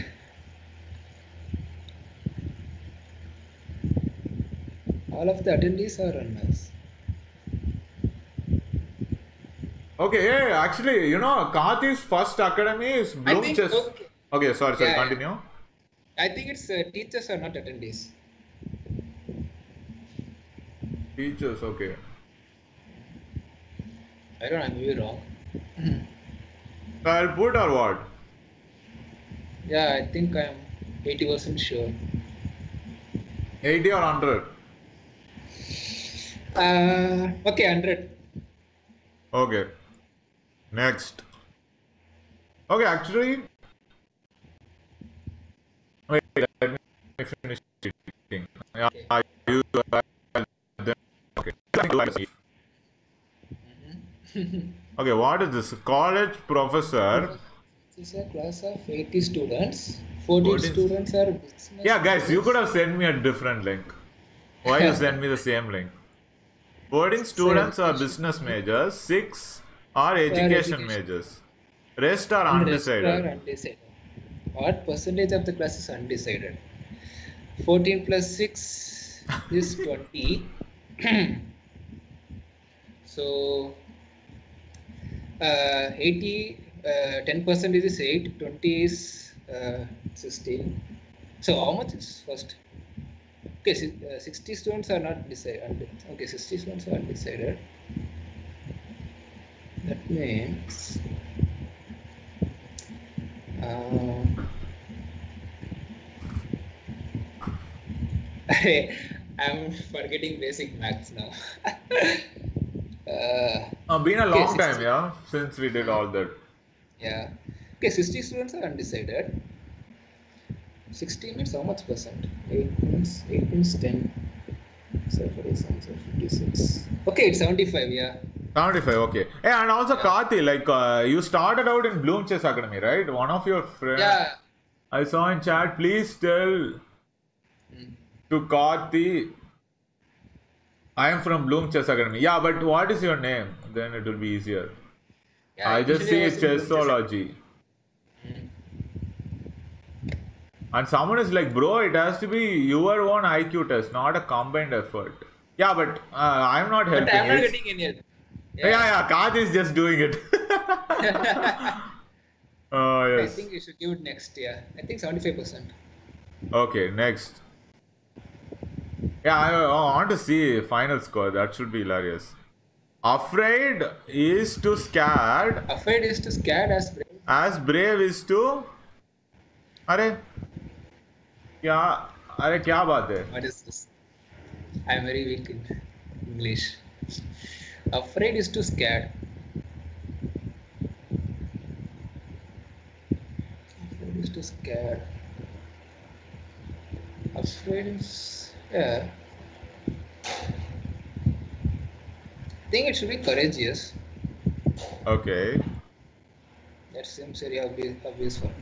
All of the attendees are runners. Okay, yeah, actually, Karthi's first academy is I Bloom think Chess. Okay, sorry, Yeah, yeah. continue. I think it's teachers are not attendees. Teachers, okay. I don't know, I'm maybe wrong. So I'll put or what? Yeah, I think I'm 80% sure. 80 or 100? Okay, 100. Okay. Next. Okay, actually. Wait, let me finish reading. Yeah, you. Okay. Okay, what is this? College professor. This is a class of 80 students. 14 students are business. Yeah, guys, you could have sent me a different link. Why you send me the same link? 14 students are business majors, 6 are education majors. Rest are undecided. What percentage of the class is undecided? 14 plus 6 is 20. So 80, 10% is 8, 20 is 16. So how much is first? Okay, 60 students are not decided. Okay, 60 students are undecided. That means I'm forgetting basic maths now. Been a long 60. time, yeah, since we did all that. Yeah. Okay, 60 students are undecided. 60 means how much percent? 8 means 10. So for example, 56. Okay, it's 75, yeah. 75, okay. Hey, and also Karthi, like you started out in Bloom Chess Academy, right? One of your friends. Yeah. I saw in chat, please tell to Karthi, I am from Bloom Chess Academy. Yeah, but what is your name? Then it will be easier. Yeah, I just initially see was in Bloom Chess Chessology. And someone is like, bro, it has to be your own IQ test, not a combined effort. Yeah, but I'm not helping. But I'm not It's- getting any help. Yeah, Karthi is just doing it. Oh, I yes. think you should give it next year. I think 75%. Okay, next. Yeah, I want to see final score. That should be hilarious. Afraid is to scared. Afraid is to scared as brave. As brave is to. अरे क्या अरे क्या बात है? What is this? I am very weak in English. Afraid is to scared. Afraid is to scared. Afraid is, yeah. I think it should be courageous. Okay. That seems very obvious one.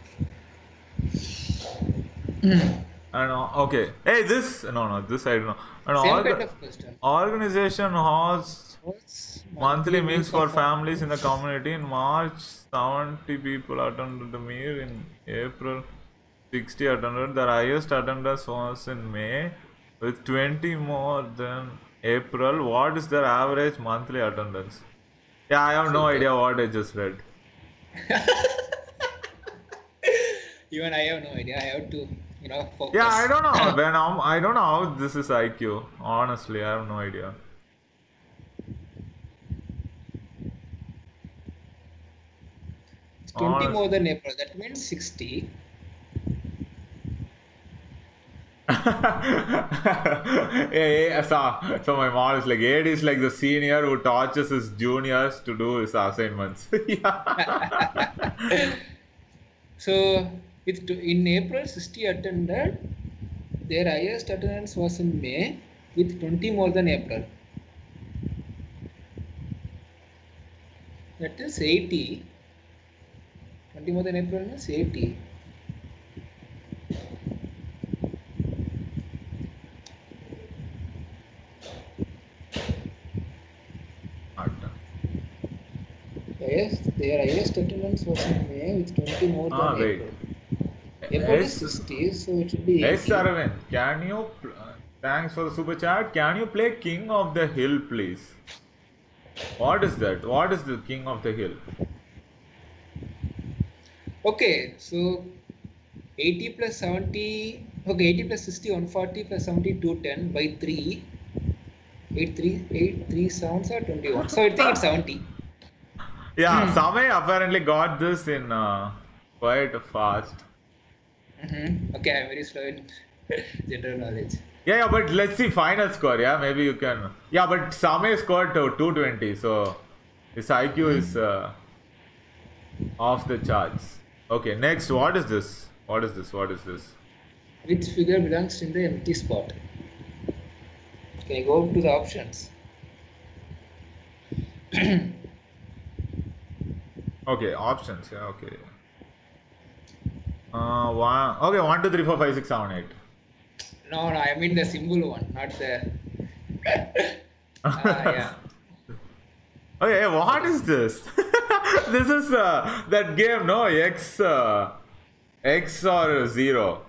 And okay. Hey, this no this I don't know. Same kind of question. Organization has What's monthly meals for families in the community. In March, 70 people attended the meal. In April, 60 attended. The highest attendance was in May, with 20 more than April. What is their average monthly attendance? Yeah, I have no idea what I just read. Even I have no idea. I have to, focus. Yeah, I don't know. I don't know how this is IQ. Honestly, I have no idea. It's 20 more than April. That means 60. So my mom is like, Ed is like the senior who teaches his juniors to do his assignments. So in April, 60 attended. Their highest attendance was in May, with 20 more than April. That is 80. 20 more than April means 80. Yes, their highest attendance was in May, with 20 more than April. April is 60, so it should be 80. Yes, Aravind, can you, thanks for the super chat, can you play King of the Hill, please? What is that? What is the King of the Hill? Okay, so 80 plus 70, okay, 80 plus 60, 140 plus 70, 210 by 3. 8 3 sounds are 21. So I think it's 70. Yeah, Samay apparently got this in quite fast. Okay, I'm very slow in general knowledge. Yeah, but let's see final score. Yeah, maybe you can. Yeah, but Samay scored 220, so his IQ is off the charts. Okay, next, what is this? What is this? What is this? Which figure belongs in the empty spot? Okay, go to the options. Okay, options. Yeah, okay. 1 2 3 4 5 6 7 8. No, I mean the symbol one, not the. Yeah. Okay, what is this? This is that game, no? X or 0.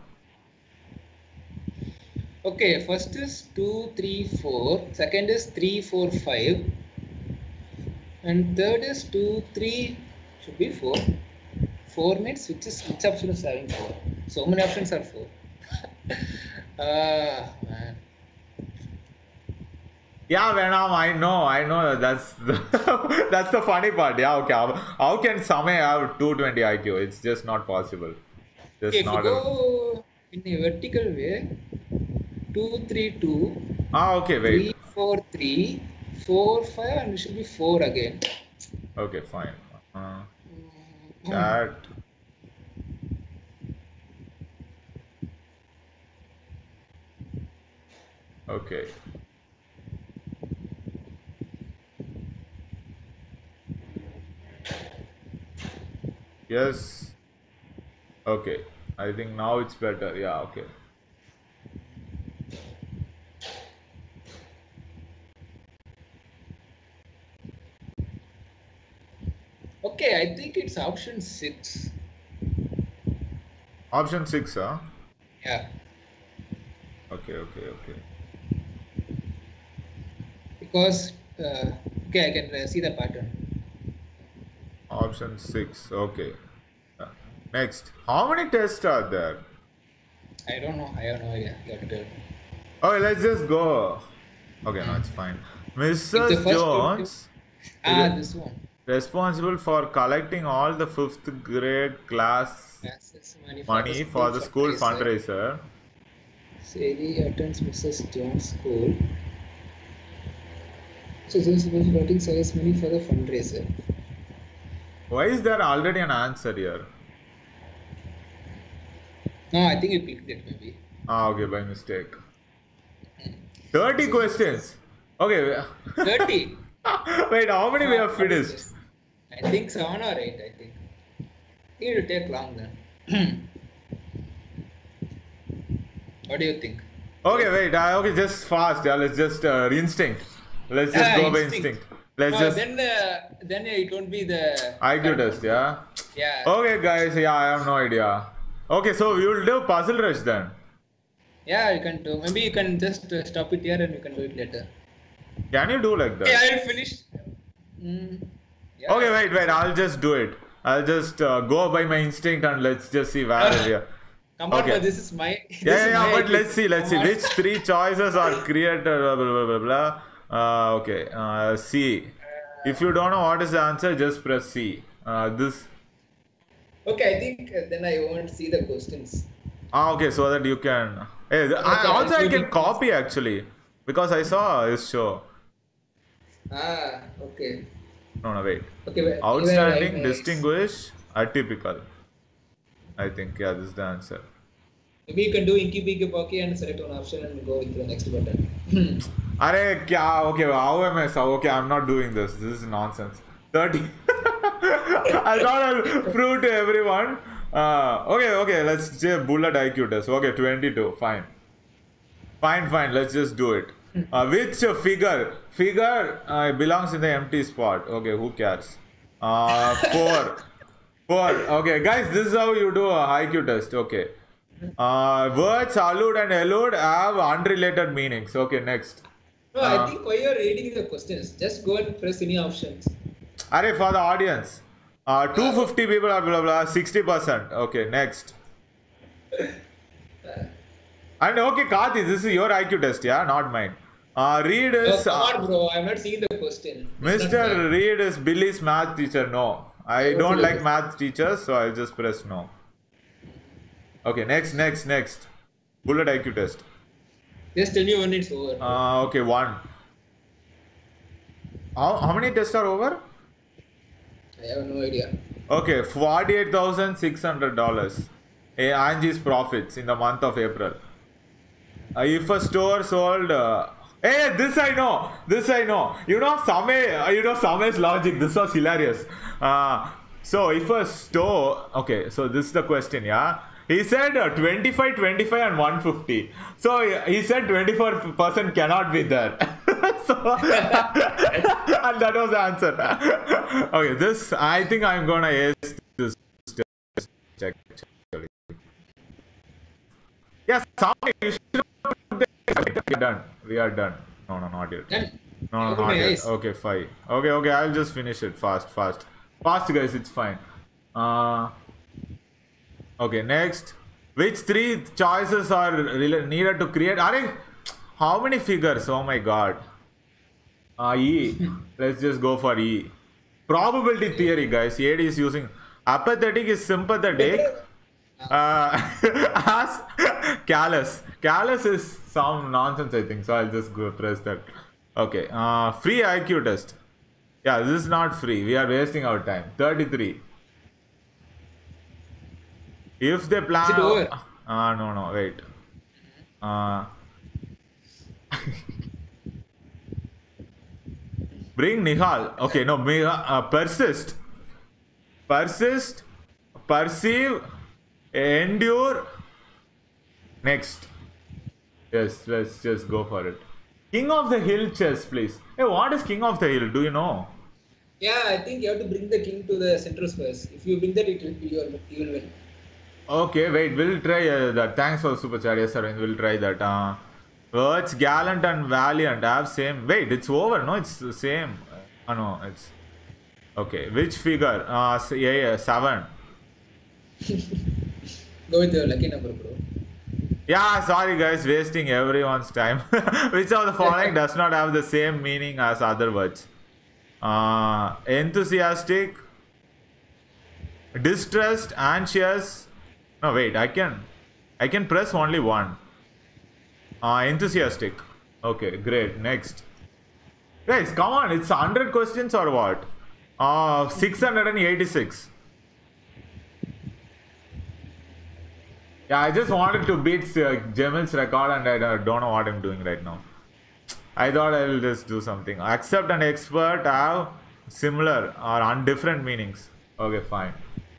Okay, first is 2 3 4, second is 3 4 5, and third is 2 3, should be 4. 4 means which option is having 4? So many options are 4. Man. Yeah, Venom, I know that's that's the funny part. Yeah, okay. How can Samay have 220 IQ? It's just not possible. Just Okay, if not you go in a vertical way, 2 3 2. Okay, wait. 3 4 3, 4 5, and it should be 4 again. Okay, fine. That. Okay. Yes. Okay. I think now it's better. Yeah, okay. Okay, I think it's option 6. Option 6, huh? Yeah. Okay. Because, okay, I can see the pattern. Option 6, okay. Next, how many tests are there? I don't know. I have no idea. You have to tell me. Okay, let's just go. Okay, no, it's fine. If the Mrs. first Jones this one. responsible for collecting all the 5th grade class Access money for the school fundraiser. Sally attends Mrs. Jones' school. So this is collecting service money for the fundraiser. Why is there already an answer here? No, I think you picked it maybe. Okay, by mistake. 30 questions. Okay. 30. Wait, how many we have finished? I think 7 or 8, I think. It will take long then. What do you think? Okay, wait. Okay, just fast. Yeah, let's just instinct. Let's just go by instinct. Let's just. Then it won't be the IQ test, yeah? Yeah. Okay, guys. Yeah, I have no idea. Okay, so we will do puzzle rush then. Yeah, you can do. Maybe you can just stop it here and you can do it later. Can you do like that? Yeah, I will finish. Yeah. Okay, wait. I'll just do it. I'll just go by my instinct and let's just see where we are. Come on, Okay. but this is my. Yeah, but let's see. Come on. Which 3 choices are created? Blah, blah, blah, blah. Okay, C. If you don't know what is the answer, just press C. This. Okay, I think then I won't see the questions. Okay, so that you can. Hey, I can copy actually because I saw his show. Okay. No, wait. Okay, wait. Outstanding, Wait. distinguished, atypical. I think, yeah, this is the answer. Maybe you can do Inky Pinky Pocky and select one option and go with the next button. Arey, kya? Okay, how am I? Okay, I'm not doing this. This is nonsense. 30. I thought I'll prove to everyone. Okay, let's say bullet IQ test. Okay, 22. Fine. Let's just do it. Which figure belongs in the empty spot? Okay, who cares? 4. Okay, guys, this is how you do a IQ test. Okay. Words allude and elude have unrelated meanings. Okay, next. No, I think while you're reading the questions, just go and press any options. Arey, for the audience. 250 people are blah blah 60%. Okay, next. And okay, Kati, this is your IQ test, yeah, not mine. Reed is. Come on, bro. I'm not seeing the question. Mr. Reed is Billy's math teacher. No, I don't like math teachers, so I'll just press no. Okay, next. Bullet IQ test. Just tell me when it's over. Okay, 1. How many tests are over? I have no idea. Okay, $48,600. Angie's profits in the month of April. If a store sold. Hey, this I know. You know Same's logic. This was hilarious. So if a store. Okay, so this is the question, yeah. He said 25, 25 and 150. So he said 24% cannot be there. So, and that was the answer. Okay, this, I think I'm gonna ace this check actually. Yes, you should we are done. No, not yet. No, not yet. Okay, 5. Okay, I'll just finish it fast, guys, it's fine. Okay, next. Which 3 choices are needed to create? How many figures? Oh my god. E. Let's just go for E. Probability theory, guys. AD is using. Apathetic is sympathetic. As callous. Callous is some nonsense, I think. So I'll just go press that. Okay. Free IQ test. Yeah, this is not free. We are wasting our time. 33. If they plan. Is it over? No, wait. Bring Nihal. Okay, no, persist. Persist. Perceive. Endure. Next. Yes, let's just go for it. King of the Hill chess, please. Hey, what is King of the Hill? Do you know? Yeah, I think you have to bring the king to the center first. If you bring that, you will win. Okay, wait, we'll try that. Thanks for super chat. Yes, sir, we'll try that. Words gallant and valiant have same. Wait, it's over. No, it's the same. No, it's okay. Which figure? 7. Go with your lucky number, bro. Yeah, sorry guys, wasting everyone's time. Which of the following does not have the same meaning as other words? Enthusiastic, distressed, anxious. No, wait, I can press only one. Enthusiastic. Okay, great. Next. Guys, come on, it's 100 questions or what? 686. Yeah, I just wanted to beat Jamil's record and I don't know what I'm doing right now. I thought I will just do something. Accept and expert have similar or different meanings. Okay, fine.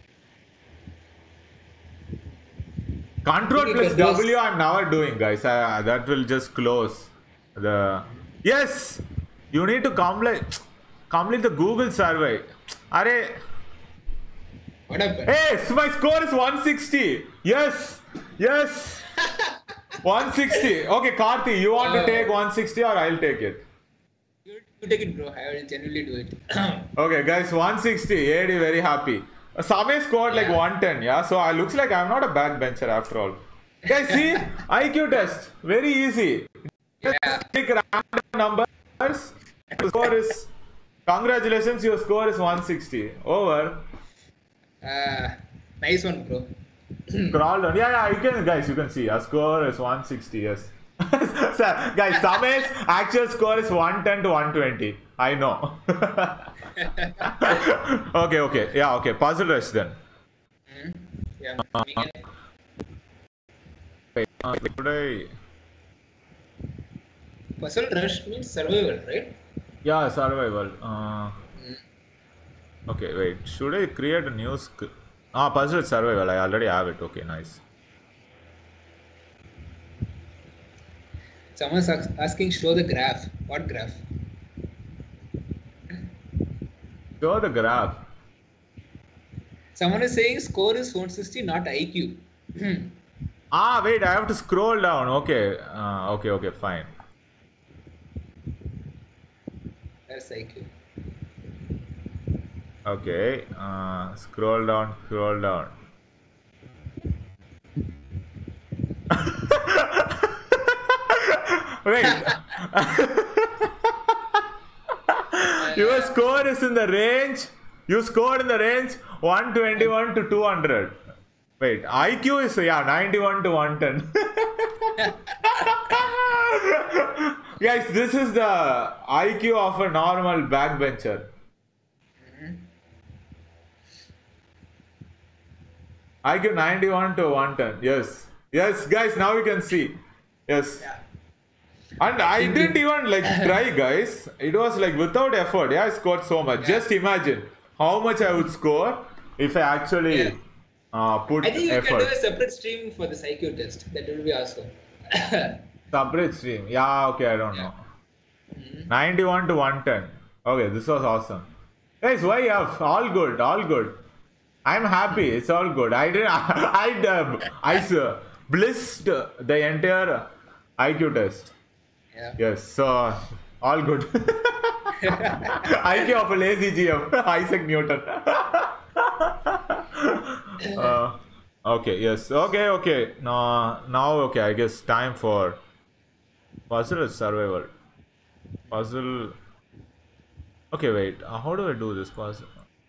Control plus W I'm never doing, guys. That will just close the... Yes! You need to complete the Google survey. Arey... What happened? Hey, so my score is 160. Yes, yes. 160. Okay, Karthi, you want to take 160 or I'll take it? You take it, bro. I will genuinely do it. Okay, guys, 160. AD very happy. Samay scored like 110. Yeah, so it looks like I'm not a backbencher after all. Guys, see IQ test. Very easy. Yeah. Pick random numbers. Your score is. Congratulations, your score is 160. Over. Nice one, bro. Scroll down. Yeah, you can see. Our score is 160, yes. So, guys, Samay's actual score is 110 to 120. I know. Okay. Yeah, okay. Puzzle rush then. Yeah. Wait, should I... Puzzle rush means survival, right? Yeah, survival. Okay, wait. Should I create a new puzzle survival. I already have it. Okay, nice. Someone's asking, show the graph. What graph? Show the graph. Someone is saying score is 160, not IQ. Wait, I have to scroll down. Okay. Okay, fine. That's IQ. Okay, scroll down. Wait. Your score is in the range. You scored in the range 121 to 200. Wait, IQ is 91 to 110. Guys, this is the IQ of a normal backbencher. IQ 91 to 110. Yes, guys, now you can see. Yes. Yeah. And I didn't even try, guys. It was without effort. Yeah, I scored so much. Yeah. Just imagine how much I would score if I actually put I think you effort. can do a separate stream for this IQ test. That will be awesome. Separate stream. Yeah, okay, I don't know. 91 to 110. Okay, this was awesome. Guys, why F? All good. I'm happy. It's all good. I blissed the entire IQ test. Yeah. Yes, so all good. IQ of a lazy GM, Isaac Newton. Okay, yes. Okay. Now, okay, I guess time for puzzle survival. Puzzle. Okay, wait. How do I do this puzzle?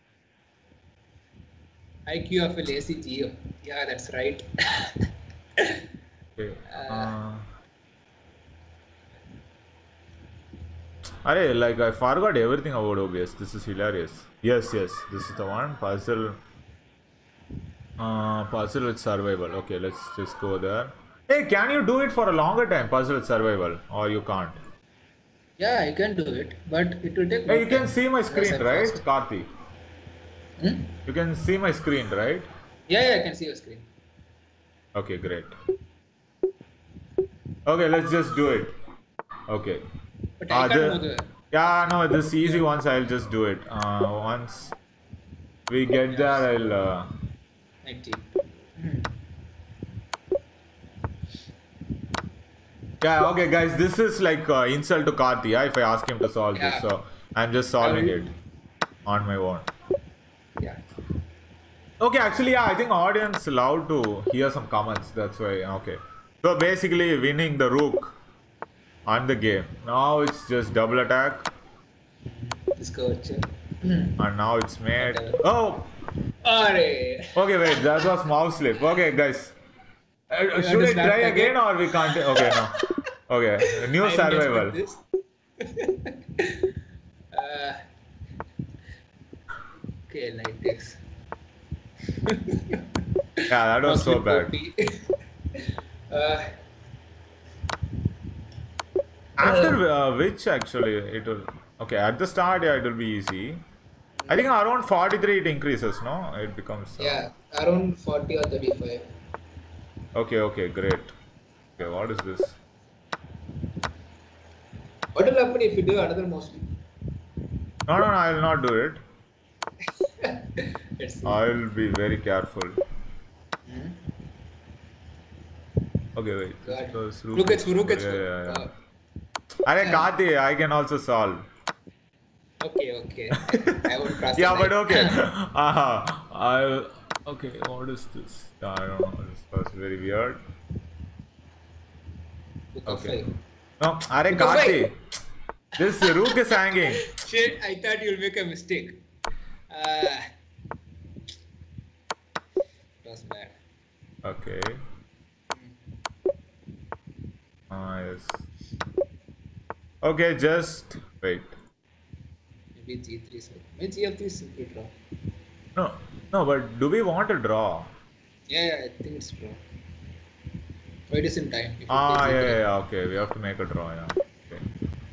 IQ of a lazy geo. Yeah, that's right. Okay. I forgot everything about OBS. This is hilarious. Yes. This is the one. Puzzle with survival. Okay, let's just go there. Hey, can you do it for a longer time, puzzle with survival? Or you can't? Yeah, I can do it, but it will take. Hey, you can see my screen, right, Karthi? You can see my screen, right? Yeah, I can see your screen. Okay, great. Okay, let's just do it. Okay. But I can't move the... Yeah, no, this easy ones, I'll just do it. Once we get there, I'll... 90. Yeah, okay, guys, this is insult to Karthi, yeah, if I ask him to solve this. So, I'm just solving it on my own. Yeah. Okay, actually, yeah, I think audience allowed to hear some comments. That's why, okay. So basically winning the rook on the game. Now it's just double attack. Discover. And now it's made. Whatever. Oh! Arey. Okay, wait, that was mouse slip. Okay, guys. Should I try again or we can't? Okay, no. Okay, new survival. Okay, like this. Yeah, that was so bad. After which actually it will. Okay, at the start, yeah, it will be easy. I think around 43 it increases, no? It becomes. Yeah, around 40 or 35. Okay, great. Okay, what is this? What will happen if you do another mouse? No, I will not do it. Let's see. I will be very careful. Okay, wait. God. Rook H4. Yeah. Arey, Kati, I can also solve. Okay. I won't cross. Yeah, but okay. Okay, what is this? I don't know. This was very weird. Okay. No, Arey, Kati. This rook is hanging. Shit, I thought you'll make a mistake. It was bad. Okay. Yes. Okay, just wait. Maybe G3. Maybe GF3 is simply draw. No, but do we want to draw? Yeah, I think it's draw. Why it is in time? Yeah. Okay, we have to make a draw. Yeah. Okay.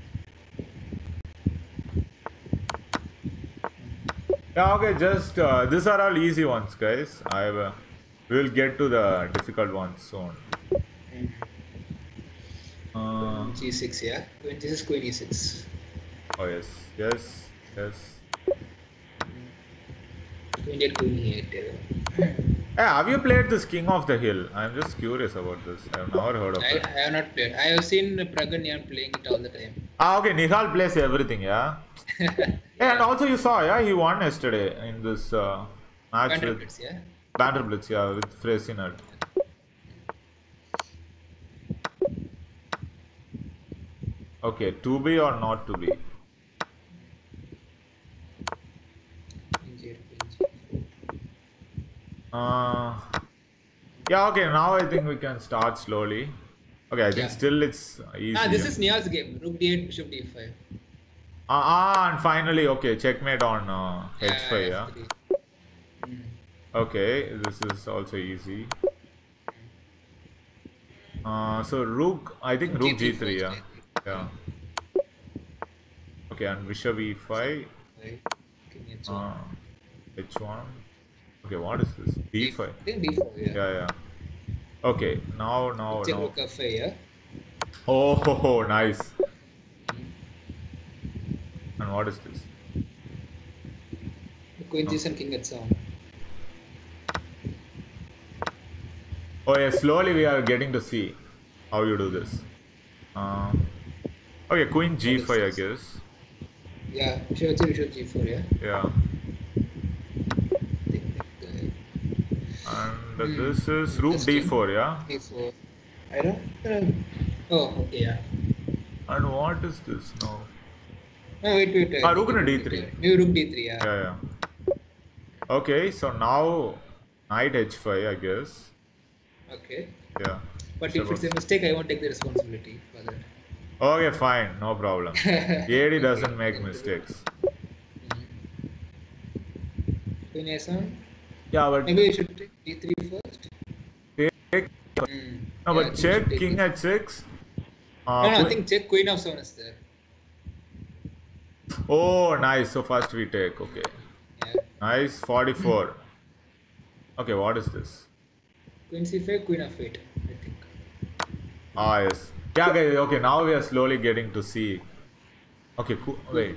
Yeah. Okay. Just these are all easy ones, guys. We will get to the difficult ones soon. G6, yeah. This is Queen E6. Oh yes. Queen E8. Hey, have you played this King of the Hill? I'm just curious about this. I've never heard of it. I have not played. I have seen Praganyan playing it all the time. Okay. Nihal plays everything, yeah. And also you saw, yeah, he won yesterday in this match Vanderblitz, yeah. Vanderblitz, yeah, with Freycinet. Okay, to be or not to be? Yeah, okay, now I think we can start slowly. Okay, I think still it's easy. This is Nia's game. Rook D8, Bishop D5. And finally, okay, checkmate on H5, yeah. Okay, this is also easy. So Rook, I think Rook G3, yeah. Yeah. Okay, and Bishop E5. H1. Okay, what is this? D5. D4, Yeah. Okay, now. Rook F5, yeah. Oh, nice. And what is this? Queen G7, King H7. Oh yeah, slowly we are getting to see how you do this. Okay, Queen G5, I guess. Yeah, Bishop G4, yeah. Yeah. And this is Rook D4, yeah? D4. I don't. Oh, okay, yeah. And what is this now? No, wait. Rook on D3. Maybe Rook D3, yeah. Yeah. Okay, so now Knight H5, I guess. Okay. Yeah. But if it's a mistake, I won't take the responsibility for that. Okay, fine, no problem. AD doesn't make mistakes. Queen A7? Yeah, but maybe you should take D3 first. Take. No, but check King H6. No, I think check Queen of 7 is there. Oh, nice. So first we take. Okay. Yeah. Nice. 44. Okay, what is this? Queen C5, Queen of 8, I think. Yes. Yeah, okay. Now we are slowly getting to see. Okay, cool. Wait.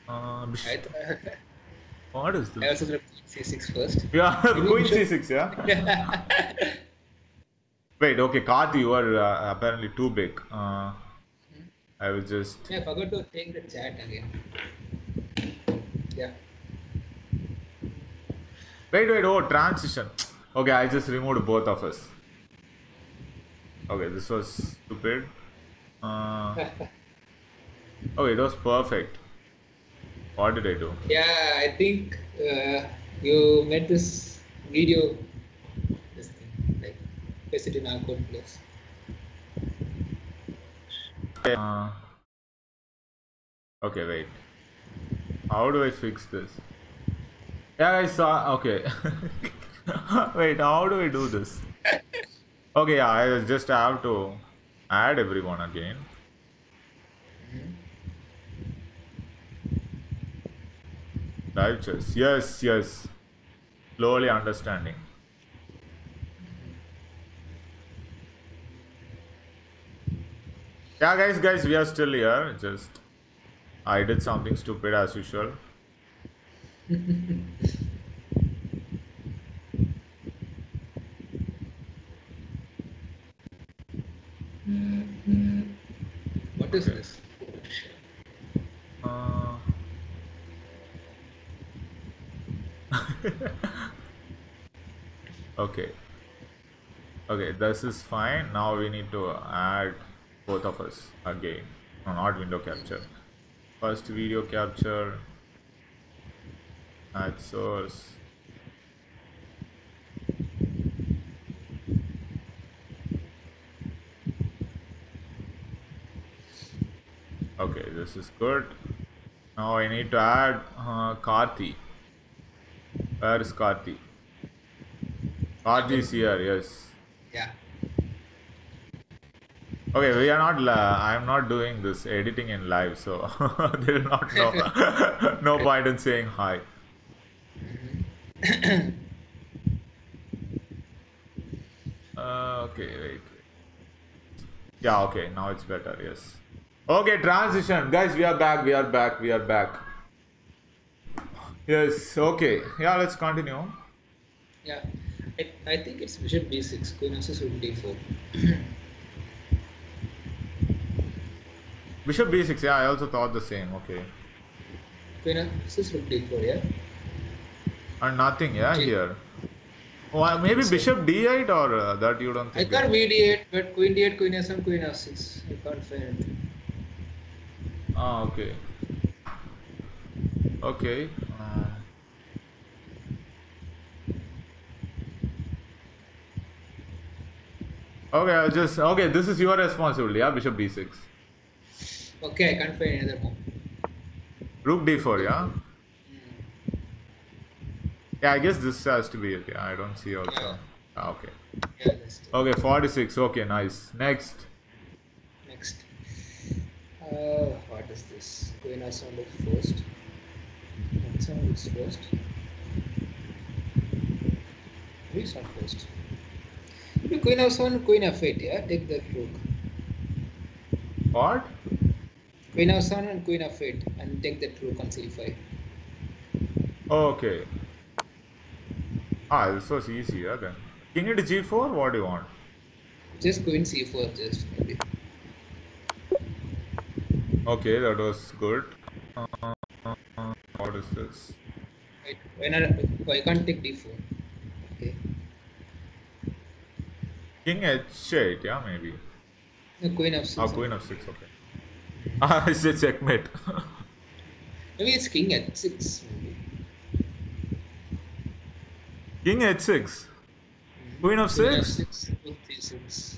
What is this? I also dropped C6 first. Yeah, Queen C6, yeah? Wait, okay, Karthi, you are apparently too big. I will just... Yeah, I forgot to take the chat again. Yeah. Wait, oh, transition. Okay, I just removed both of us. Okay, this was stupid. Oh, it was perfect. What did I do? Yeah, I think you made this video, this thing, like paste it in our code place. Okay, wait. How do I fix this? Yeah, I saw. Okay. Wait, how do I do this? Okay, yeah, I just have to add everyone again. Live chess. Yes, yes. Slowly understanding. Yeah, guys, we are still here. Just I did something stupid as usual. What is Okay. this? Uh, okay. Okay, this is fine. Now we need to add both of us again. No, not window capture. First video capture. Add source. Okay, this is good. Now I need to add Karthi. Where is Karthi? Karthi is here, yes. Yeah. Okay, we are not. I am not doing this editing in live, so they will not know. No point in saying hi. Okay, wait. Yeah, okay, now it's better. Yes. Okay, transition, guys. We are back. We are back. We are back. Yes. Okay. Yeah, let's continue. Yeah. I think it's bishop b6, queen f6 rook d4. Bishop b6. Yeah, I also thought the same. Okay. Queen f6 rook d4, yeah? And nothing. Yeah, Check. here. Oh, maybe bishop d8 or that you don't I think. can't v8, but queen d8, queen s7, queen f6. I can't find anything. Ah, okay. Okay. Okay, I'll just. Okay, this is your responsibility. Yeah, bishop b6. Okay, I can't find another move. Rook d4. Yeah. Yeah, I guess this has to be okay. I don't see also. Yeah. Ah, okay. Yeah, that's it. Okay, 46. Okay, nice. Next. Next. What is this? Queen f7 looks first. F7 looks first. Maybe it's not first. Maybe queen f7, queen f8, yeah? Take that rook. What? Queen f7 and queen f8 and take that rook on c5. Okay. Ah, this was easier then. King into g4. What do you want? Just queen c4, just maybe. Okay, that was good. What is this? Wait, why not? Why can't take d4? Okay. King h8. Yeah, maybe. No, queen f6. Ah, queen of 6. Okay. Ah, it's a checkmate. Maybe it's king h6. Maybe. King h6. Queen of Queen 6. f6, rook d6.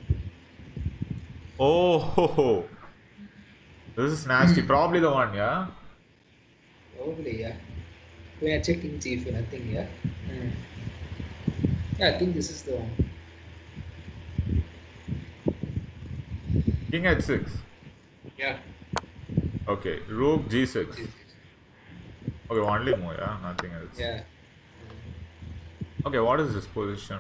Oh, ho, ho. This is nasty. Probably the one, yeah. Probably, yeah. Queen h8, king g4, nothing, yeah. Yeah, I think this is the one. King h6. Yeah. Okay, rook g6. Okay, only move, yeah, nothing else. Yeah. Okay, what is this position?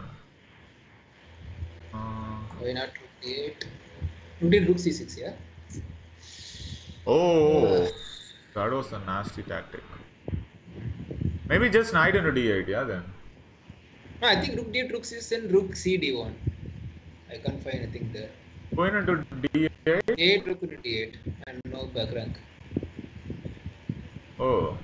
Why not rook d8? Rook d8, rook c6, yeah. Oh, that was a nasty tactic. Maybe just knight into d8, yeah, then. No, I think rook d8, rook c6, and rook c d1. I can't find anything there. Queen into d8. 8 rook into d8 and no back rank. Oh.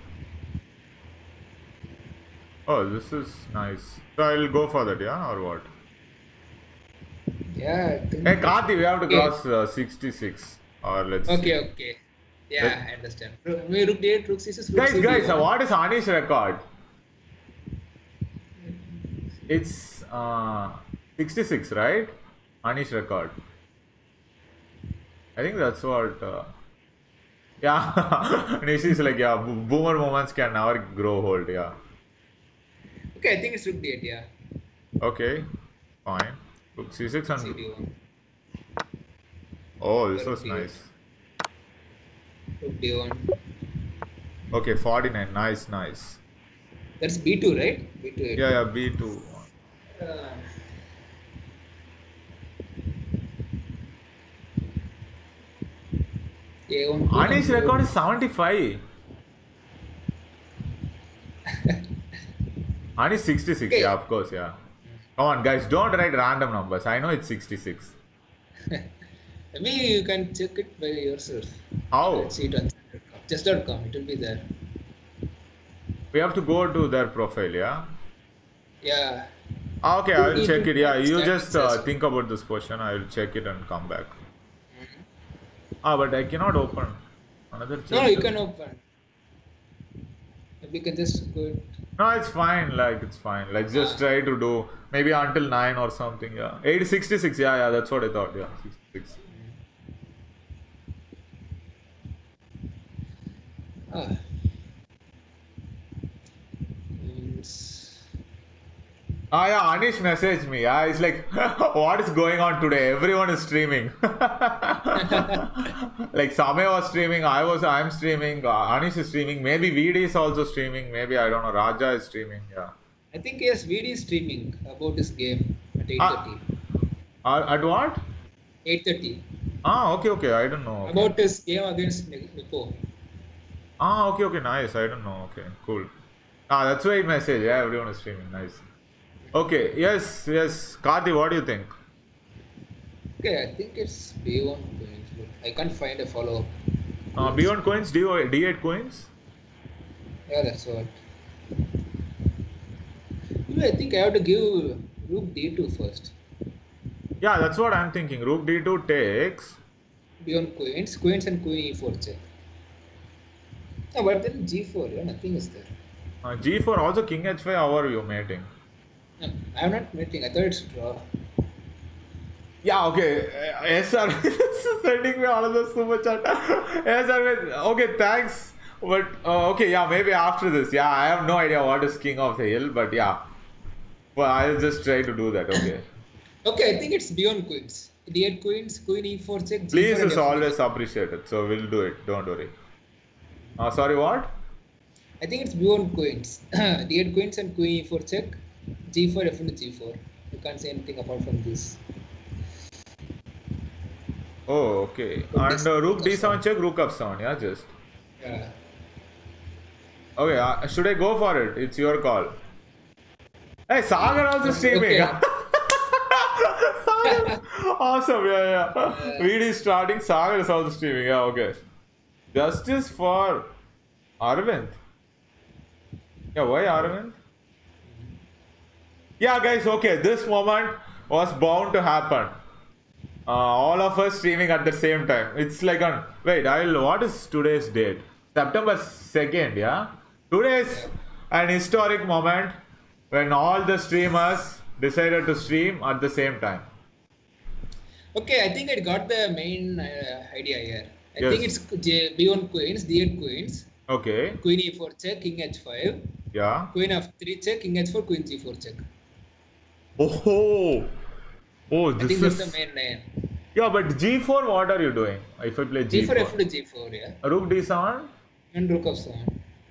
Oh, this is nice. So I'll go for that, yeah, or what? Yeah, I think. Hey, Karthi, we have to Okay. cross 66. Or let's see. Okay. Yeah, I understand. We rook d8, rook c6, rook Guys, c d1. what is Anish record? It's 66, right? Anish record. I think that's what. Yeah, Anish is like, yeah, boomer moments can never grow old. Yeah. Okay, I think it's rook d8, yeah. Okay, fine. Rook c6 and. cd1. Oh, this Rook was d8, nice. rook d1. Okay, 49. Nice. That's b2, right? b2. Yeah, b2. Uh, a1. Anish record is 75. Anish 66. Okay. Yeah, of course. Yeah. Come on, guys. Don't write random numbers. I know it's 66. Maybe you can check it by yourself. How? Let's see it on chess.com. It will be there. We have to go to their profile. Yeah. Yeah. Okay, I will check it. Yeah, you Start just chess. think about this question. I will check it and come back. But I cannot open another chess. No, you can open. Maybe you can just go. No, it's fine. Like, it's fine. Let's just try to do maybe until 9 or something. Yeah. 866. Yeah, that's what I thought. Yeah, 66. Ah. Means- Yeah, Anish messaged me. Yeah, it's like, what is going on today? Everyone is streaming. Like Samay was streaming, I'm streaming, Anish is streaming, maybe VD is also streaming, maybe I don't know, Raja is streaming. Yeah. I think yes, VD is streaming about this game at 8:30. At what? 8:30. Okay, I don't know. Okay. About this game against Nipo. Okay, nice. I don't know. Okay, cool. That's why message. Yeah, everyone is streaming. Nice. Okay, yes. Karthi, what do you think? Okay, I think it's B1 coins, but I can't find a follow-up. B1 coins, D8 coins? Yeah, that's what. I think I have to give rook d2 first. Yeah, that's what I'm thinking. Rook D2 takes. B1 queens and queen e4 check. Yeah, but then g4, yeah, nothing is there. G4, also King H5, how are you mating? No, I'm not mating, I thought it's draw. Yeah, okay. SR is sending me all of the super chat. SR, okay, thanks. But, okay, yeah, maybe after this. Yeah, I have no idea what is King of the Hill, but yeah. Well, I'll just try to do that, okay. Okay, I think it's b1 queens. D8 queens, queen e4 check, g4 Please and is f1. always appreciated, so we'll do it. Don't worry. Sorry, what? I think it's b1 queens. D8 queens and queen e4 check, g4, f1 to g4. You can't say anything apart from this. Oh, okay. And rook d7 check, rook f7, yeah, just. Yeah. Okay, should I go for it? It's your call. Hey, Sagar also streaming. Okay. Sagar. Awesome, yeah. VD is starting, Sagar is also streaming. Yeah, okay. Justice for Arvind. Yeah, why Arvind? Yeah, guys, okay. This moment was bound to happen. All of us streaming at the same time. It's like on. Wait, what is today's date? September 2nd, yeah? Today is an historic moment when all the streamers decided to stream at the same time. Okay, I think I got the main idea here. I Yes. think it's b1 queens, d8 queens, Okay, queen e4 check, king h5, yeah. queen f3 check, king h4, queen g4 check. Oh, I this think that's is. the main line. Yeah, but G4, what are you doing? If I play G4, G4. f to g4, yeah. Rook D7? And rook of 7.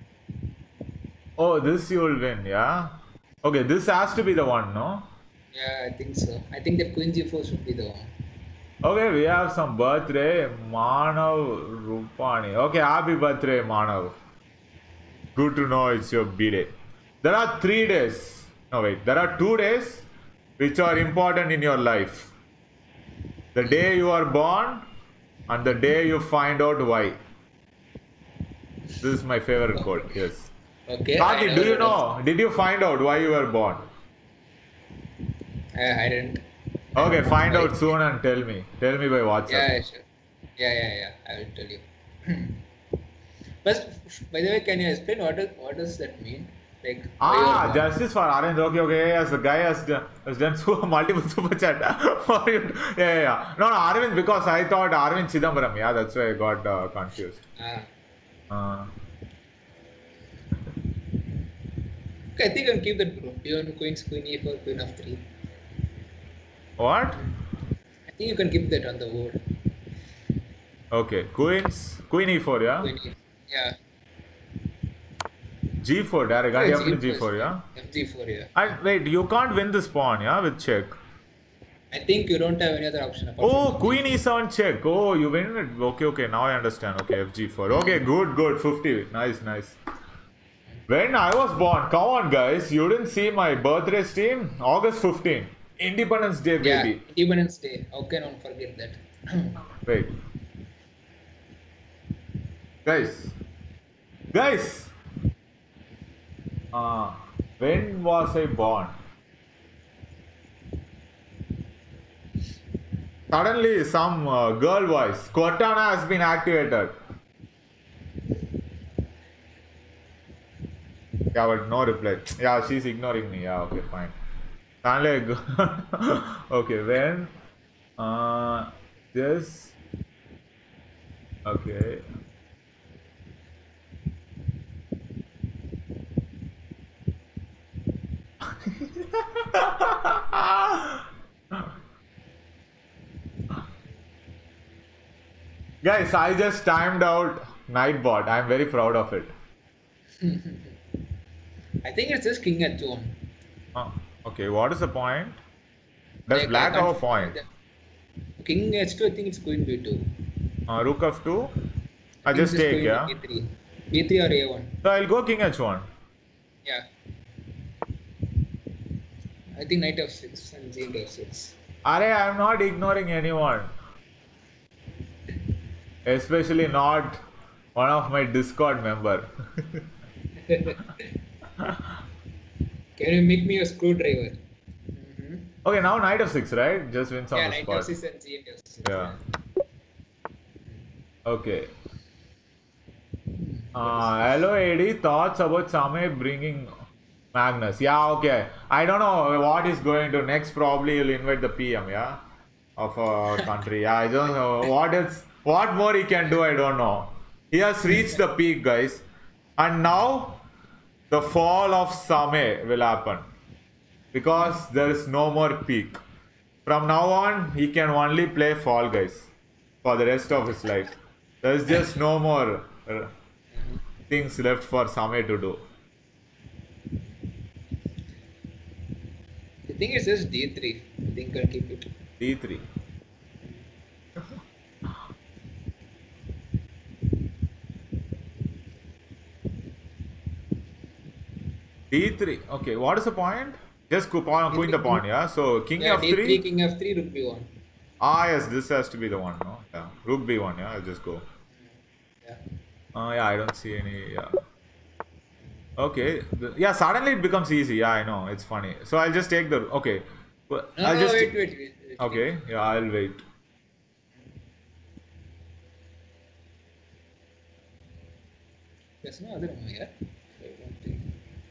Oh, this you will win, yeah? Okay, this has to be the one, no? Yeah, I think so. I think that queen g4 should be the one. Okay, we have some birthday. Manav Rupani. Okay, happy birthday, Manav. Good to know it's your B-day. There are 3 days. No, wait. There are 2 days which are important in your life. The day you are born and the day you find out why. This is my favorite quote, yes. Okay. Karthi, do you know? Did you find out why you were born? I didn't. Okay, find Right? out soon and tell me. Tell me by WhatsApp. Yeah, sure. Yeah. I will tell you. But by the way, can you explain what does that mean? Like why you are born? Justice for Arvind. Okay. Yes, the guy has done multiple super chat for you. Yeah. No, Arvind, because I thought Arvind Chidambaram. Yeah, that's why I got confused. Ah. Okay, I think I'll keep that, bro. Peon, queens, queen e4, queen of 3. What? I think you can keep that on the board. Okay, queen e4, yeah? Queen e, yeah. G4, direct, Yeah, definitely G4, G4, yeah? F4, yeah. And wait, you can't win this pawn, yeah, with check. I think you don't have any other option apart Oh, from queen e7 check. Oh, you win it. Okay, now I understand. Okay, FG4. Okay, good, 50. Nice. When I was born, come on, guys, you didn't see my birthday stream? August 15. Independence Day, baby. Yeah, Independence Day. How can one forget that? Wait. Guys. When was I born? Suddenly, some girl voice. Cortana has been activated. Yeah, but no reply. Yeah, she's ignoring me. Yeah, okay, fine. Suddenly, okay, when? This. Okay. Guys, I just timed out Nightbot. I'm very proud of it. I think it's just king h1. Okay, what is the point? Does Like, black have a point? King h2, I think it's queen b2. Rook f2? I think just it's take, queen yeah? b3. b3 or a1. So I'll go king h1. Yeah. I think knight f6 and g into f6. I'm not ignoring anyone. Especially not one of my Discord member. Can you make me a screwdriver? Okay, now knight f6, right? Just wins on the knight spot. f6 and g into f6. Yeah. Okay. Hello, Eddie. Thoughts about Same bringing Magnus? Yeah, okay. I don't know what he's going to next. Probably he'll invite the PM, yeah, of our country. Yeah, I don't know what else. What more he can do? I don't know. He has reached the peak, guys, and now the fall of Same will happen because there is no more peak. From now on, he can only play Fall Guys for the rest of his life. There's just no more things left for Same to do. I think it's just d3. I think I'll keep it. D3. D3. Okay, what is the point? Just queen the pawn, yeah? So king Yeah, f3? d3, king f3, rook b1. Yes, this has to be the one, no? Yeah. Rook b1, yeah, I'll just go. Yeah. Yeah, I don't see any, yeah. Okay, yeah, suddenly it becomes easy, yeah, I know, it's funny. So I'll just take the, okay. No, I'll just wait. Okay, yeah, I'll wait. There's no other one here. I don't think.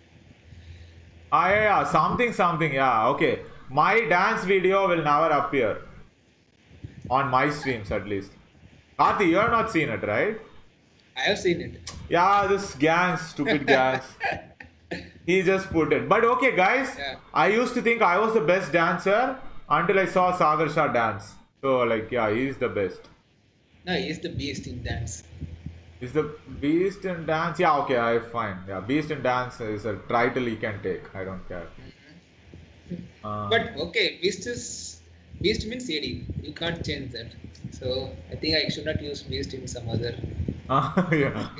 Yeah, something, yeah, okay. My dance video will never appear on my streams at least. Karthi, you have not seen it, right? I have seen it. Yeah, this Gans, stupid Gans. He just put it. But okay, guys, Yeah. I used to think I was the best dancer until I saw Sagar Shah dance. So, like, yeah, he's the best. No, he's the beast in dance. He's the beast in dance. Yeah, okay, I fine. Yeah, beast in dance is a title he can take. I don't care. But okay, beast means AD. You can't change that. So I think I should not use beast in some other. Yeah.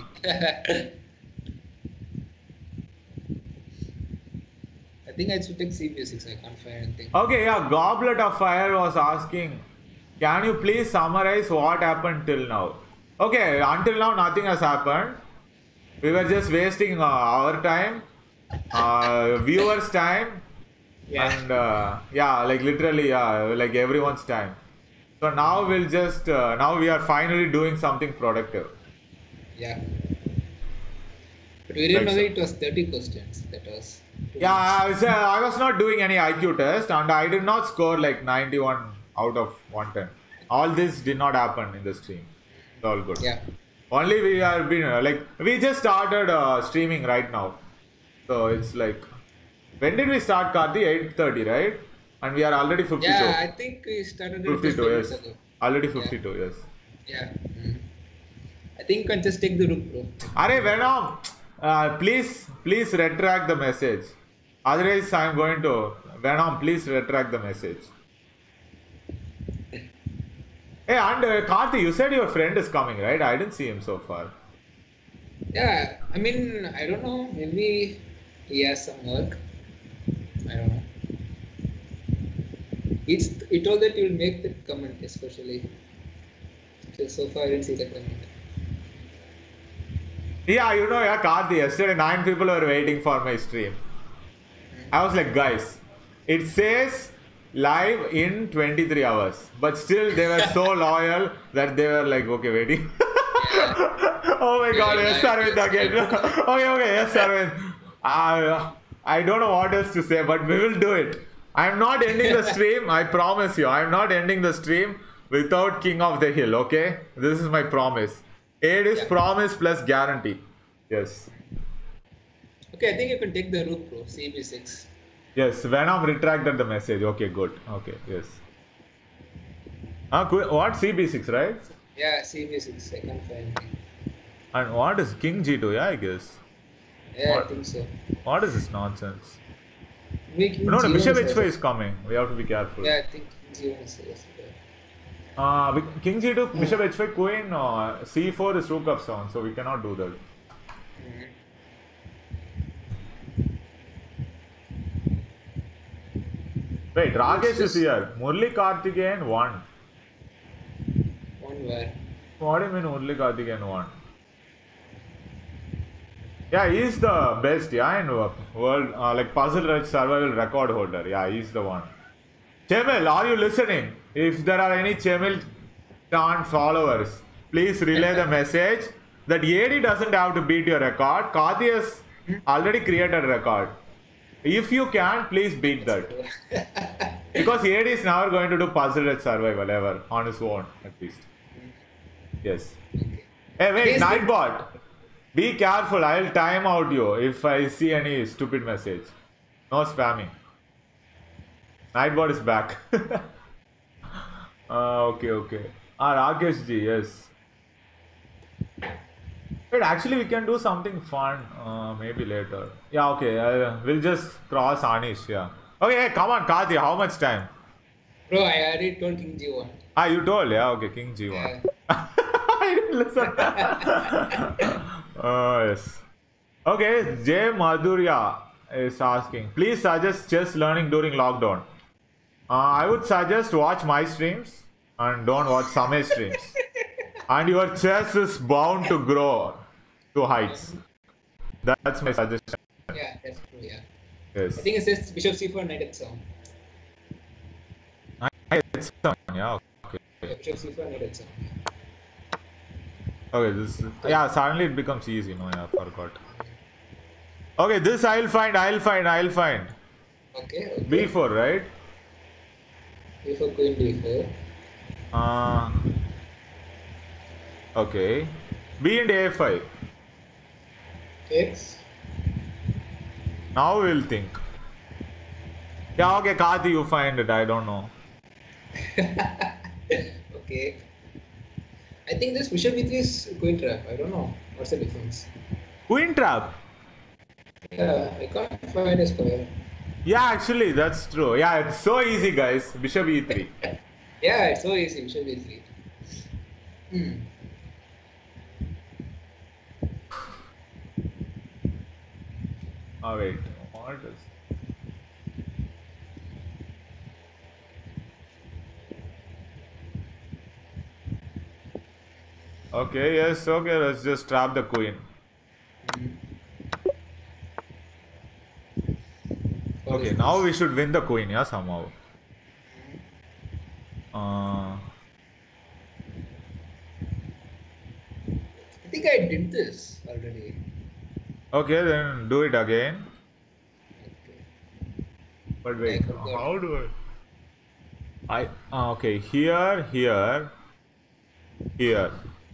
I think I should take CB6. I can't find anything. Okay, yeah, Goblet of Fire was asking, can you please summarize what happened till now? Okay, until now nothing has happened. We were just wasting our time, viewers' time, Yeah. And yeah, like literally, yeah, like everyone's time. So now we'll just now we are finally doing something productive. Yeah. But we didn't Like know so. that it was 30 questions. That was too Yeah, much. I was not doing any IQ test, and I did not score like 91 out of 110. All this did not happen in the stream. It's all good. Yeah. Only we are been like we just started streaming right now, so it's like when did we start, Karthi? 8:30, right? And we are already 52. Yeah, I think we started it just 52, 5 minutes yes. ago. Already Yeah. 52, yes. Yeah. I think you can just take the rook, bro. Arey Venom, please retract the message. Otherwise, I am going to Venom. Please retract the message. Hey, and Karthi, you said your friend is coming, right? I didn't see him so far. Yeah, I mean, I don't know. Maybe he has some work. I don't know. He told that he will make the comment, especially. So far, I didn't see the comment. Yeah, you know, yeah, Karthi, yesterday 9 people were waiting for my stream. I was like, guys, it says live in 23 hours, but still they were so loyal that they were like, okay, waiting. Oh my god, yes, Arvind again. Okay, yes, Arvind. I don't know what else to say, but we will do it. I'm not ending the stream, I promise you. I'm not ending the stream without King of the Hill, okay? This is my promise. It is promise plus guarantee. Yes. Okay, I think you can take the rook, bro. CB6. Yes, Venom retracted the message. Okay, good. Okay, yes. What? CB6, right? Yeah, CB6. I can't find it. And what is King G2? Yeah, I guess. Yeah, What? I think so. What is this nonsense? Maybe No, G1 Bishop is H5 is coming. We have to be careful. Yeah, I think G1 is yes. King G2, Bishop H5, Queen, C4 is Rook of 7, so we cannot do that. Wait, Rakesh is here. Murli Karthikeyan won. One where? What do you mean Murli Karthikeyan won? Yeah, he's the best, yeah, in world, like Puzzle Rush survival record holder. Yeah, he's the one. Chemil, are you listening? If there are any Chemil Chan followers, please relay the message that AD doesn't have to beat your record. Karthi has already created a record. If you can, please beat that. Because AD is never going to do Puzzle Rush survival ever, on his own, at least. Yes. Hey, wait, Nightbot. Be careful, I'll time out you if I see any stupid message. No spamming. Nightbot is back. Okay. Rakesh ji, yes. Wait, actually we can do something fun. Maybe later. Yeah, okay. We'll just cross Anish, yeah. Okay, hey, come on, Karthi, how much time? Bro, I already told King G1. You told, yeah, okay, King G1. Yeah. I didn't listen. Yes. Okay, Jay Madhurya is asking, please suggest chess learning during lockdown. I would suggest watch my streams and don't watch Samay streams. And your chess is bound to grow to heights. That's my suggestion. Yeah, that's true, yeah. Yes. I think it says Bishop C4, Knight H7. Yeah, okay. Yeah, Bishop C4, Knight H7. Okay, this yeah, suddenly it becomes easy, no, yeah, forgot. Okay, this I'll find. Okay. B4, right? B4, Queen B4. Okay. B and A5. X. Now we'll think. Yeah, okay, Karthi, you find it, I don't know. Okay. I think this Bishop B3 is Queen Trap. I don't know. What's the difference? Queen trap. Yeah, I can't find a square. Yeah, actually, that's true. Yeah, it's so easy, guys. Bishop E3. Yeah, it's so easy. Bishop B3. Oh, wait. What is... Okay, yes, okay, let's just trap the queen. Okay, now we should win the queen, yeah, somehow. I think I did this already. Okay, then do it again. Okay. But I wait, forgot. how do okay, here, here, here.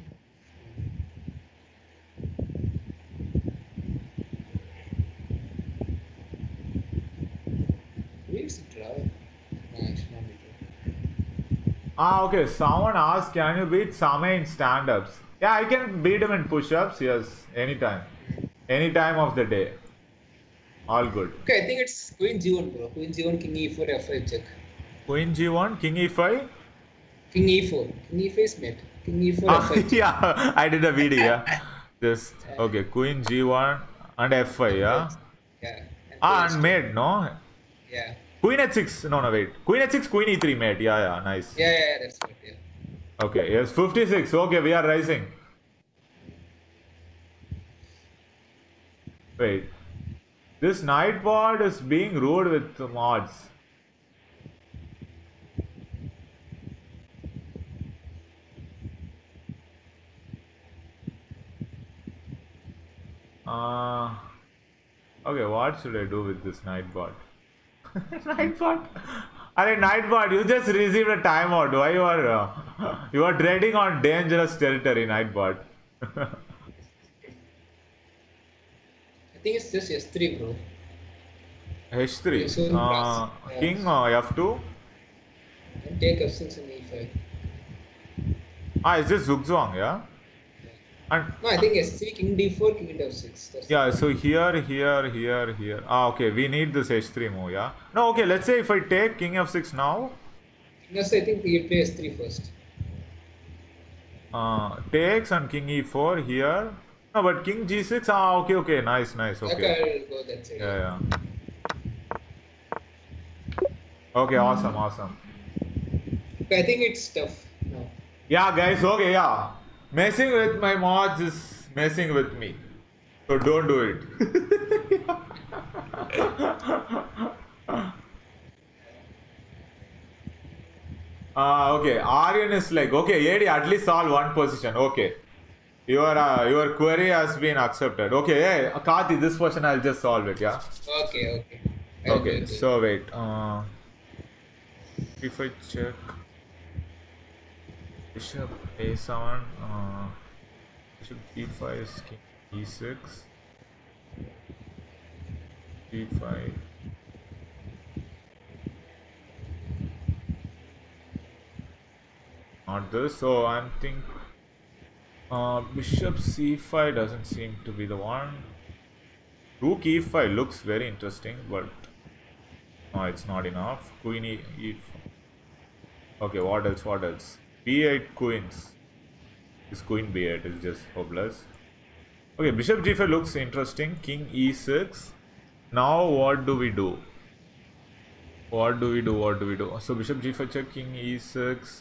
Where's the draw? No, it's not the Okay, someone asked, can you beat Same in stand-ups? Yeah, I can beat him in push-ups, yes, anytime. Any time of the day. All good. Okay, I think it's Queen G1, bro. Queen G1, King E4, F5 check. Queen G1, King E5? King E4. King E5 is mate. King E4, F5 check. Yeah, I did a video, yeah. Just, okay, Queen G1 and F5, yeah? Yeah. And mate, no? Yeah. Queen H6, no, wait. Queen H6, Queen E3 mate, yeah, nice. Yeah, that's right, yeah. Okay, yes, 56, okay, we are rising. Wait. This knight board is being ruled with mods. Okay, what should I do with this Nightbot? Nightbot? Arey Nightbot, you just received a timeout. Why you are treading on dangerous territory, Nightbot? I think it's just S3, bro. H3. So King F2. And take F6 and E5. It's just Zugzwang, yeah? And No, I think S3, King D4, King F6. That's yeah, so here. Okay, we need this H3 move, yeah? No, okay, let's say if I take King F6 now. Yes, I think we play S3 first. Takes and King E4 here. No, but King G6. Okay, nice, okay. Okay, I'll go that side. Yeah. Okay, awesome. Okay, I think it's tough now. Yeah, guys, okay, yeah. Messing with my mods is messing with me. So don't do it. Okay, Aryan is like, okay, AD at least solve one position. Okay. Your query has been accepted. Okay, hey, Karthi, this question I'll just solve it, yeah? Okay. Okay, so wait. If I check Bishop A7, Bishop G5 is King E6, G5. Not this, so I'm thinking Bishop C5 doesn't seem to be the one. Rook E5 looks very interesting, but it's not enough. Queen E5. Okay, what else? B8 queens. This queen B8 is just hopeless. Okay, Bishop G5 looks interesting. King E6. Now what do we do? So Bishop G5 check, King E6.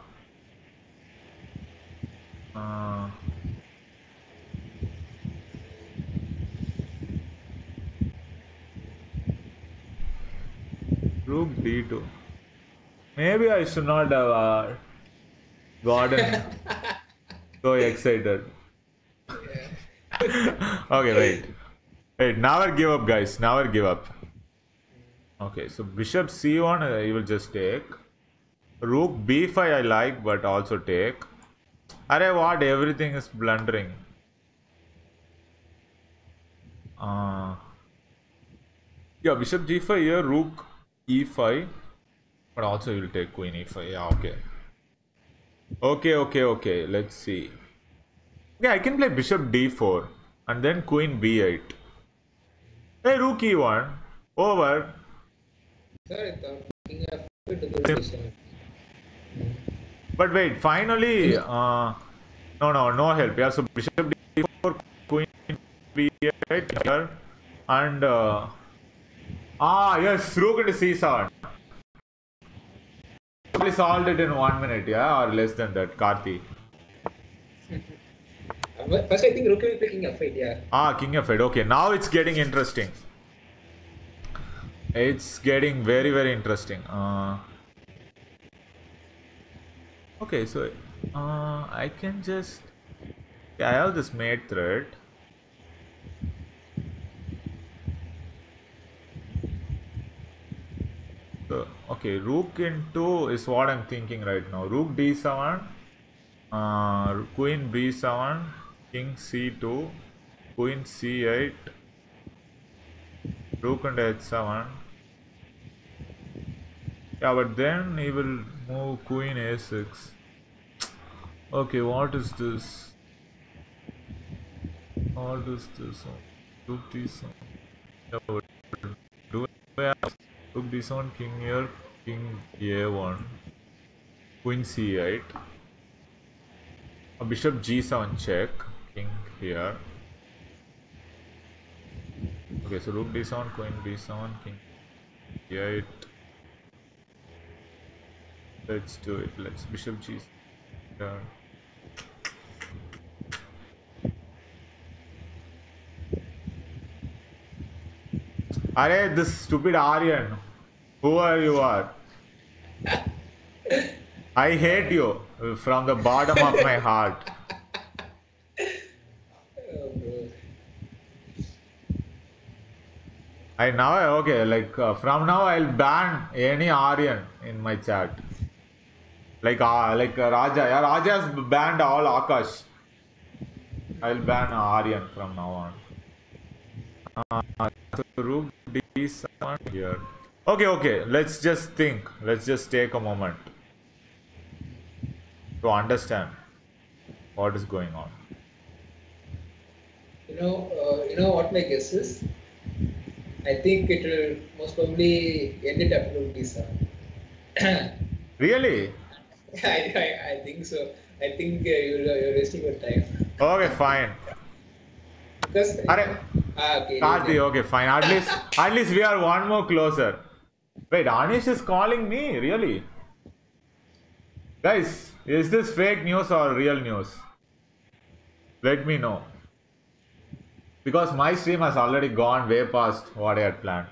Rook D2. Maybe I should not have gotten so excited. Okay, wait. Never give up, guys. Never give up. Okay, so Bishop C1, you will just take. Rook B5 I like, but also take. Arey, what? Everything is blundering. Yeah, Bishop G5 here, Rook E5. But also you will take Queen E5. Yeah, okay. Let's see. Yeah, I can play Bishop D4 and then Queen B8. Hey, Rook E1. Over. Sorry, King F5 to go to 7. But wait, finally, no help. Yeah, so Bishop D4, Queen B8 here, and yes, Rook into C7. Probably solved it in 1 minute, yeah, or less than that, Karthi. First, I think Rook will play King F8, yeah. King F8. Okay, now it's getting interesting. It's getting very, very interesting. Okay, so I can just... Yeah, I have this mate thread. So, okay, rook into is what I'm thinking right now. Rook d7, queen b7, king c2, queen c8, rook and h7. Yeah, but then he will move queen a6. Okay, what is this? What is this? Rook d7. Yeah, do I have rook d7, king here, king a1, queen c8, a bishop g7 check, king here. Okay, so rook d7, queen b7, king e8. Let's do it. Let's bishop g7 here. Arey, this stupid Aryan. Who are you are? I hate you from the bottom of my heart. Okay, like from now I'll ban any Aryan in my chat. Like Raja. Yeah, Raja's banned all Akash. I'll ban Aryan from now on. So rook d7 here. Okay, let's just think. Let's just take a moment to understand what is going on. You know what my guess is? I think it will most probably end it up rook d7. Really? I think so. I think you're wasting your time. Okay, fine. Because okay. Karthi, okay, fine. At least we are one more closer. Wait, Anish is calling me? Really? Guys, is this fake news or real news? Let me know. Because my stream has already gone way past what I had planned.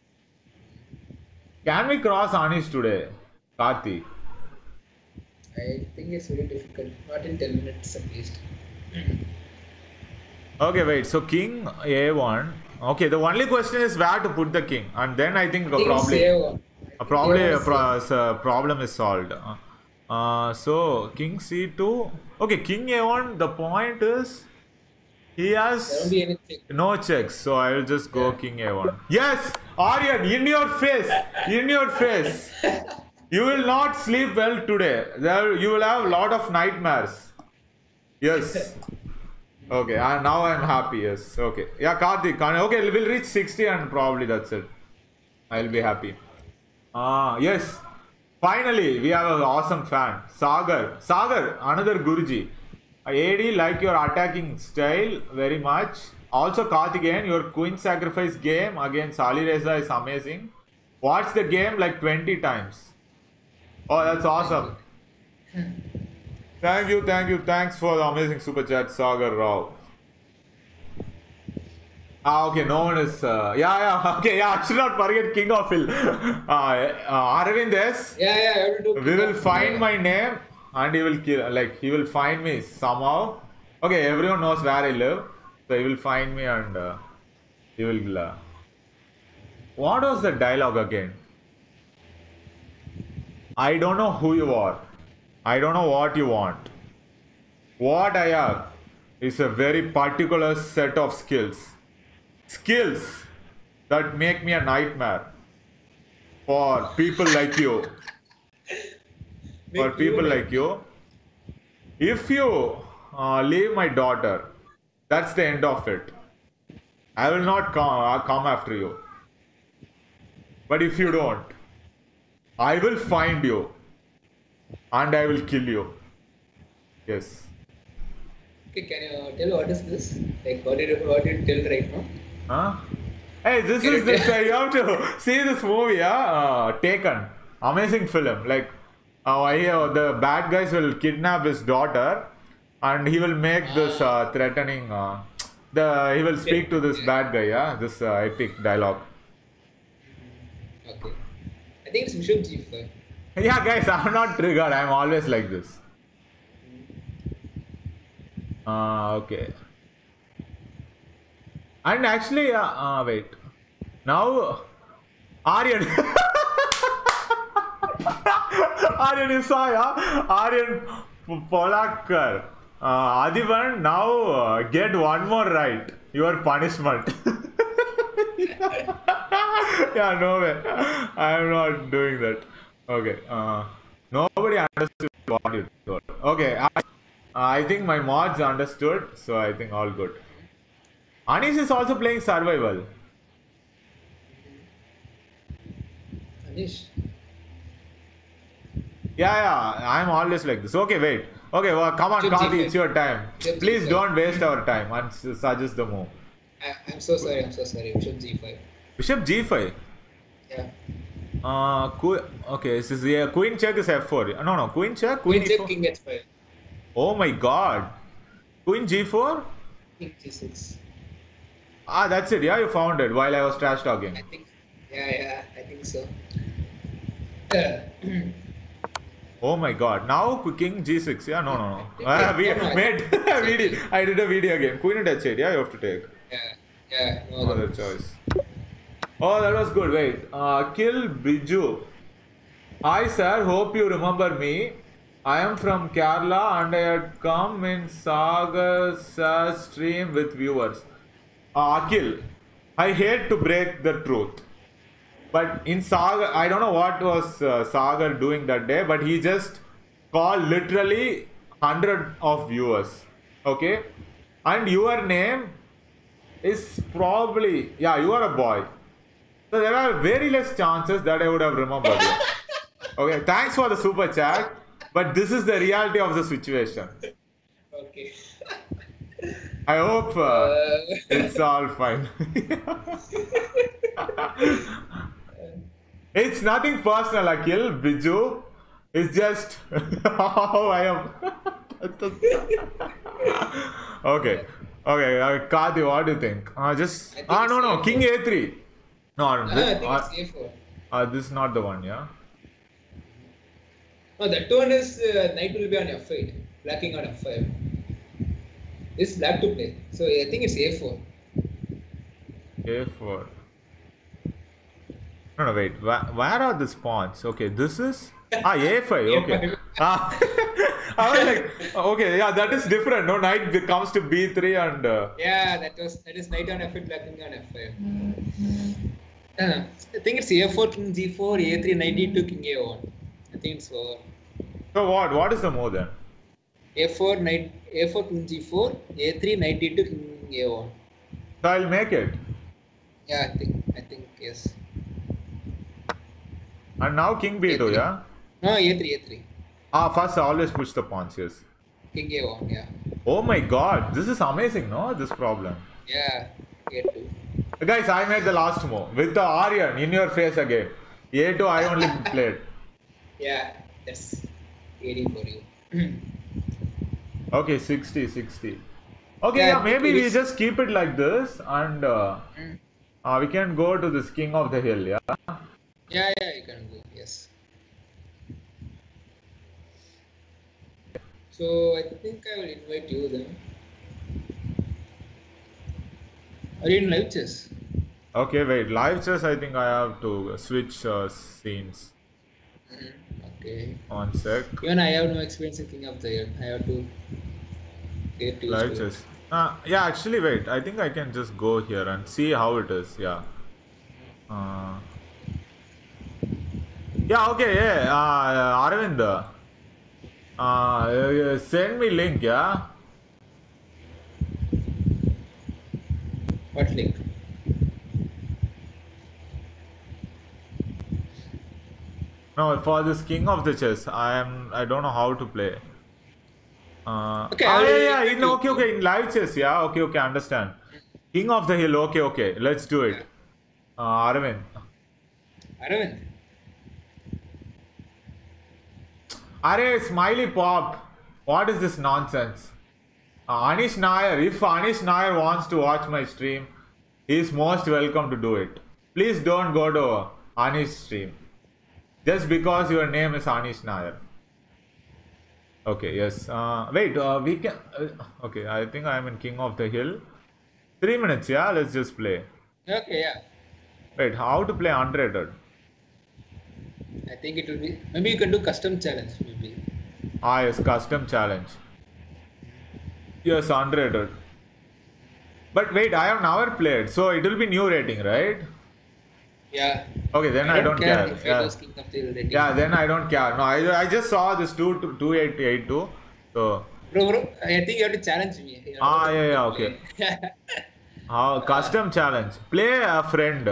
Can we cross Anish today? Karthi? I think it's very difficult. Not in 10 minutes at least. Okay, wait. So king a1. Okay, the only question is where to put the king, and then I think probably a problem is solved. So king c2. Okay, king a1. The point is he has no checks, so I will just go king a1. Yes, Aryan, in your face, in your face. You will not sleep well today. You will have a lot of nightmares. Yes. Okay, and now I'm happy. Yes. Okay. Yeah, Karthik. Okay, we'll reach 60 and probably that's it. I'll be happy. Yes. Finally, we have an awesome fan. Sagar, another Guruji. AD, like your attacking style very much. Also, Karthikeyan, your queen sacrifice game against Ali Reza is amazing. Watch the game like 20 times. Oh, that's awesome. Thank you. Thanks for the amazing super chat, Sagar Rao. Okay, no one is... yeah. Okay, yeah, I should not forget King of Hill. Arvind S. Yeah, we will find my name and he will kill... Like, he will find me somehow. Okay, everyone knows where I live. So he will find me and he will... What was the dialogue again? I don't know who you are. I don't know what you want. What I have is a very particular set of skills. Skills that make me a nightmare for people like you. For people like you. If you leave my daughter, that's the end of it. I will not come after you. But if you don't, I will find you and I will kill you. Yes. Okay, can you tell what is this? Like, what did you tell right now? Huh? Hey, this is this. You have to see this movie, yeah? Taken. Amazing film. Like, the bad guys will kidnap his daughter and he will make this threatening. He will speak to this bad guy, yeah? This epic dialogue. Okay. I think it's bishop g5. Yeah, guys, I'm not triggered. I'm always like this. Okay. And actually, wait. Now, Aryan. Aryan, you saw, yeah? Aryan Polakar. Adivan, now get one more right. Your punishment. Yeah, no way. I am not doing that. Okay. Nobody understood what you told. Okay. I think my mods understood, so I think all good. Anish is also playing survival. Anish. Yeah, I'm always like this. Okay, wait. Okay, well, come on, Bishop Kadi, G5. it's your time. Bishop Please G5. don't waste our time and suggest the move. I'm so sorry. Bishop g5. Bishop G5. Yeah. Okay, this is queen check is F4. No, queen check, queen Queen check, E4. king h5. Oh my god. Queen G4? King g6. That's it. Yeah, you found it while I was trash talking. I think. Yeah, I think so. Oh my god. Now king G6. Yeah, no. Yeah, We no, made a video. I did a video game. Queen at H8. Yeah, you have to take. Yeah. No Other choice. Oh, that was good. Wait. Kill Biju. Hi, sir. Hope you remember me. I am from Kerala and I had come in Saga's stream with viewers. Akhil, I hate to break the truth. But in Sagar, I don't know what was Sagar doing that day, but he just called literally 100 of viewers. Okay? And your name is probably, yeah, you are a boy. So there are very less chances that I would have remembered you. Okay, thanks for the super chat, but this is the reality of the situation. Okay. I hope it's all fine. It's nothing personal, Akhil, Biju. It's just how I am. Okay. Kadi, what do you think? No, it's King A3. No, I think it's a4. this is not the one, yeah? No, that one is knight will be on f8. Black king on f5. This is black to play. So I think it's a4. A4. No, wait. Where are the pawns? Okay, this is... A5. Okay. I was like, okay, yeah, that is different. No, knight comes to B3 and... Yeah, that is knight on f8, black king on f5. I think it's a4, king g4, a3, knight e2, king a1. I think it's over. So what is the move then? a4, king g4, a3, knight e2, king a1. So I'll make it. Yeah, I think yes. And now king B2, A3. yeah? No, a3. First always push the pawns, yes. King a1, yeah. Oh my god, this is amazing, no? This problem. Yeah, a2. Guys, I made the last move with the Aryan in your face again. A2 I only played. Yeah, that's 80 for you. Okay, 60. Okay, Yeah, maybe it we is- just keep it like this and we can go to this king of the hill, yeah? Yeah, you can go, yes. So I think I will invite you then. Are you in live chess? Okay, wait, live chess I think I have to switch scenes. Okay. 1 sec. Even I have no experience in King of the Hill. I have to get used Live to it. chess. Yeah, actually wait, I think I can just go here and see how it is, yeah. Yeah, okay, yeah, Aravind. Send me link, yeah? What link? No, for this king of the chess, I don't know how to play. Okay, I will yeah, link you. okay, in live chess, yeah, okay, understand. King of the hill, okay, let's do it. Aravind. Aravind. Arey, Smiley Pop, what is this nonsense? Anish Nair, if Anish Nair wants to watch my stream, he is most welcome to do it. Please don't go to Anish stream. Just because your name is Anish Nair. Okay, yes. Wait, we can. Okay, I think I'm in King of the Hill. 3 minutes, yeah? Let's just play. Okay, yeah. Wait, how to play unrated? I think it will be. Maybe you can do custom challenge. Maybe. Ah, yes, custom challenge. Yes, unrated. But wait, I have never played, so it will be new rating, right? Yeah. Okay, then I don't care. If Yeah. it was King of the Hill rating. Yeah, then I don't care. No, I just saw this 2882. So. Bro, I think you have to challenge me. You Ah, have to yeah, okay. Custom challenge. Play a friend.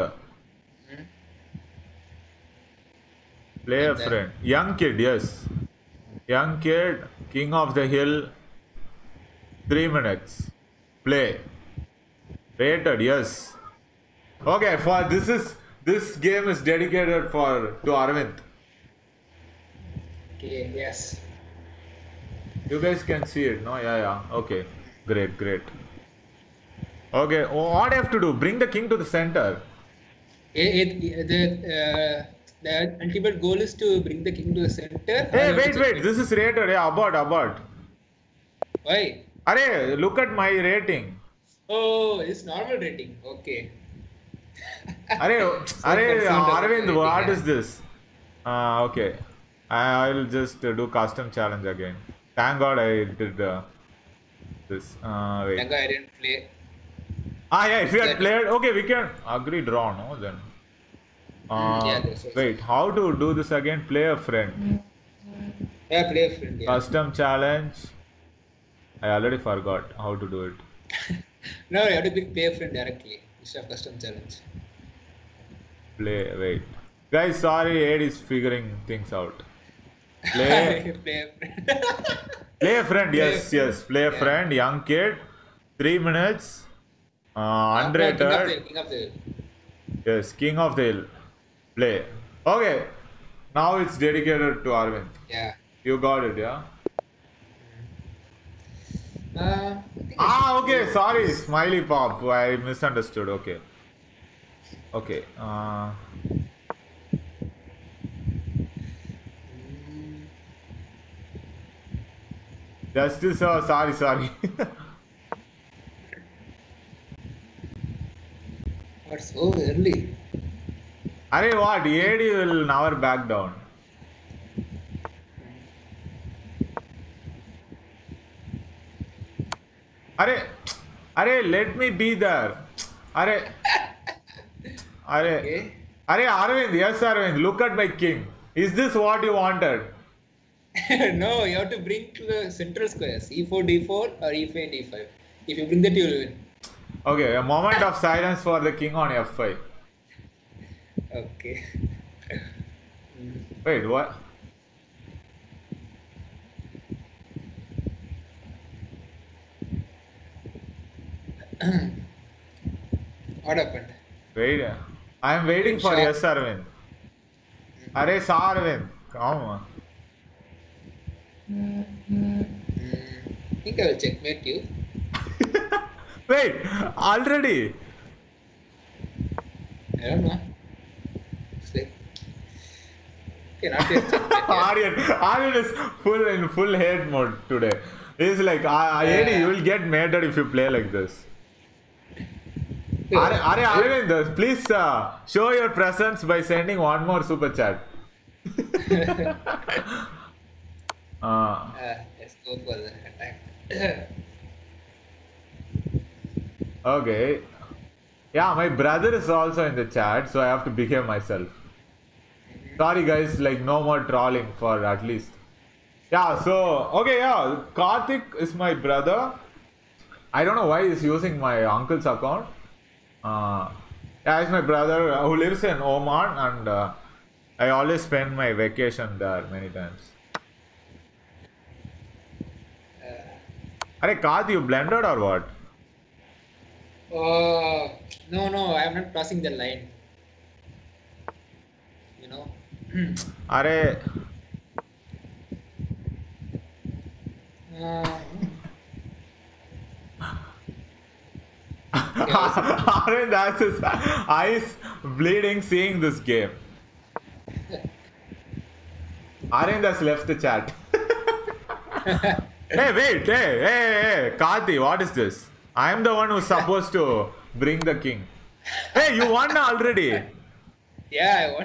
Play a And then- friend. Young kid, yes. Young kid, King of the Hill. 3 minutes. Play. Rated, yes. Okay, for this game is dedicated to Arvind. Okay, yes. You guys can see it, no? Yeah. Okay. Great. Okay, what do I have to do? Bring the king to the center. The ultimate goal is to bring the king to the center. Hey, wait. This is rated. Yeah, abort. Why? Arey, look at my rating. Oh, it's normal rating. Okay. Arey, concerned about Arvind, the what rating, is this? Okay. I'll just do custom challenge again. Thank God I did this. Wait. Thank God I didn't play. Yeah, if you had played, okay, we can agree draw, no? Then. Yeah, that's right. Wait, how to do this again? Play a friend. Yeah, play a friend. Yeah. Custom challenge. I already forgot how to do it. No, you have to play a friend directly instead of custom challenge. Wait. Guys, sorry, Ed is figuring things out. Play Play a friend. Play a friend, yes. Play a friend, young kid. 3 minutes. Unrated. King of the Hill. Yes, King of the Hill. Play. Okay. Now it's dedicated to Arvind. Yeah. You got it, yeah? I think I Okay. Sorry, Smiley Pop. I misunderstood. Okay. Justice, sorry. But so early. Arey, what? AD will never back down. Arey, let me be there. Arey, Okay. Arvind, yes, Arvind, look at my king. Is this what you wanted? No, you have to bring to the central squares. E4, D4 or E5 and D5. If you bring that, you will win. Okay, a moment of silence for the king on F5. Okay. Wait, what? What happened? Wait, I am waiting for Sure. yes, Arvind. Arey, Arvind, come on. I think I will checkmate you. Wait, already? I don't know. It's like, okay, not yet checkmate. Aryan is in full hate mode today. He's like, Adi, you will get murdered if you play like this. Arvind, please show your presence by sending one more super chat. Let's go for the attack. Okay. Yeah, my brother is also in the chat, so I have to behave myself. Sorry guys, like no more trolling for at least. Yeah, so, okay, yeah, Karthik is my brother. I don't know why he's using my uncle's account. Yeah, he's my brother who lives in Oman, and I always spend my vacation there many times. Arey, Karthik, you blended or what? No, I am not crossing the line. You know. Arey, Arvind, that's his eyes bleeding seeing this game. Arvind has left the chat. Hey, wait, hey, Karthi, what is this? I am the one who's supposed to bring the king. Hey, you won already. Yeah, I won.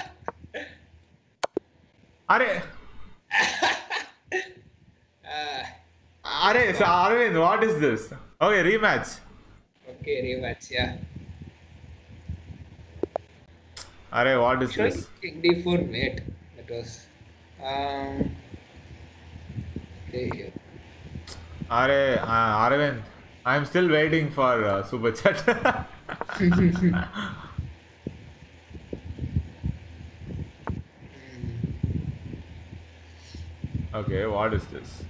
So Arvind, what is this? Okay, rematch. Okay, rematch, yeah. What is this? King D4 mate. That was. Okay. Arvind, I'm still waiting for super chat. Okay, what is this?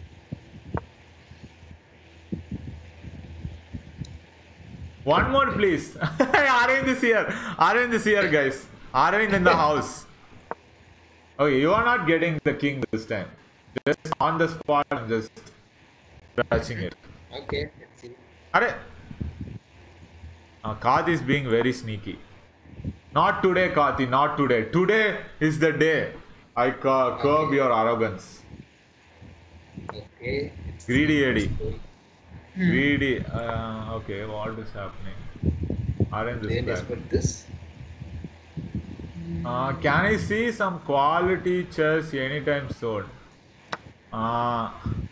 One more, please. Arvind is here. Arvind is here, guys. Arvind in the house. Okay, you are not getting the king this time. Just on the spot, I'm just touching it. Okay, let's see. Karthi is being very sneaky. Not today, Karthi, not today. Today is the day I curb your arrogance. Okay. Greedy Eddie. Greedy. Okay, what is happening? Aren't this Let's put this. Can I see some quality chess anytime soon? I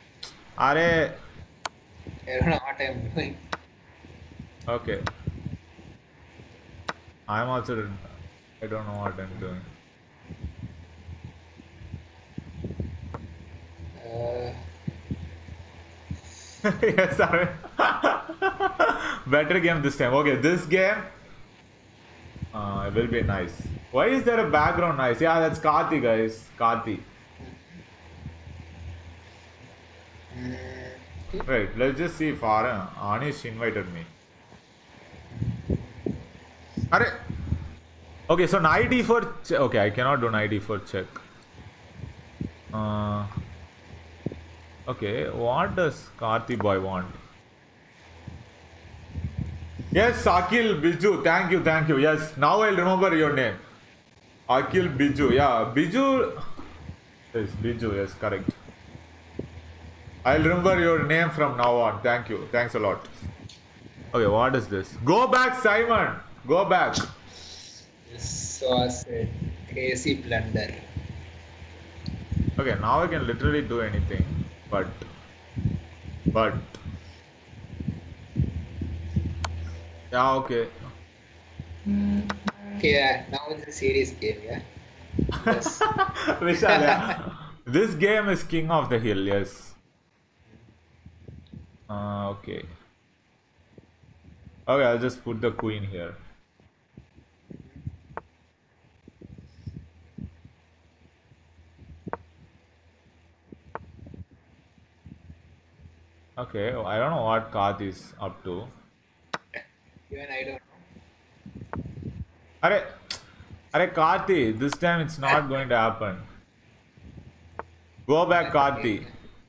don't know what I'm doing. Okay. I'm also. I don't know what I'm doing. Yes, better game this time. Okay, this game will be nice. Why is there a background noise? Yeah, that's Karthi, guys. Karthi. Right, let's just see if Anish invited me. Okay, so knight e4. Okay, I cannot do knight e4 check. Okay, what does Karthi boy want? Yes, Akil Biju. Thank you. Yes, now I'll remember your name. Akil Biju. Yeah, Biju. Yes, Biju. Yes, correct. I'll remember your name from now on. Thank you. Thanks a lot. Okay, what is this? Go back, Simon. Go back. This was a crazy blunder. Okay, now I can literally do anything, but. Yeah, okay. Okay, yeah, now it's a serious game, yeah. Yes. Vishal, yeah. This game is King of the Hill, yes. Okay. Okay, I'll just put the queen here. Okay, I don't know what Karthi is up to. Even I don't know. Arey Karthi, this time it's not going to happen. Go back, Karthi.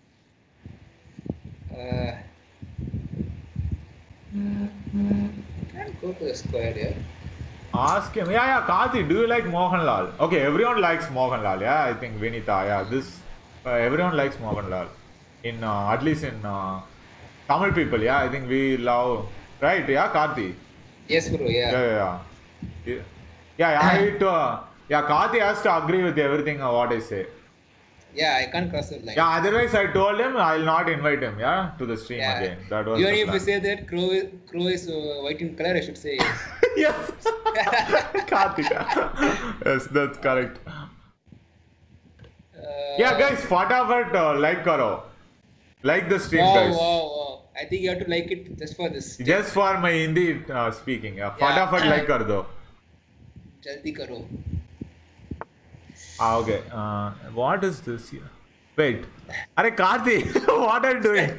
Can't go to the square, yeah. Ask him. Yeah, Karthi, do you like Mohanlal? Okay, everyone likes Mohanlal. Yeah, I think Vinita. Yeah, this everyone likes Mohanlal. In at least in Tamil people. Yeah, I think we love. Right? Yeah, Karthi. Yes, bro. Yeah. Yeah, Karthi has to agree with everything what I say. Yeah, I can't cross the line. Yeah, otherwise I told him I'll not invite him. Yeah, to the stream again. That was. Even if you say that crow is white in color, I should say yes. Yes. Karthi. Yes, that's correct. Yeah, guys, fatafat like karo. Like the stream, guys. Wow. I think you have to like it just for this. Just for my Hindi speaking. Yeah, fatafat like kar do. Jaldi karo. Okay. What is this here? Wait. Arey Karthi, what are you doing?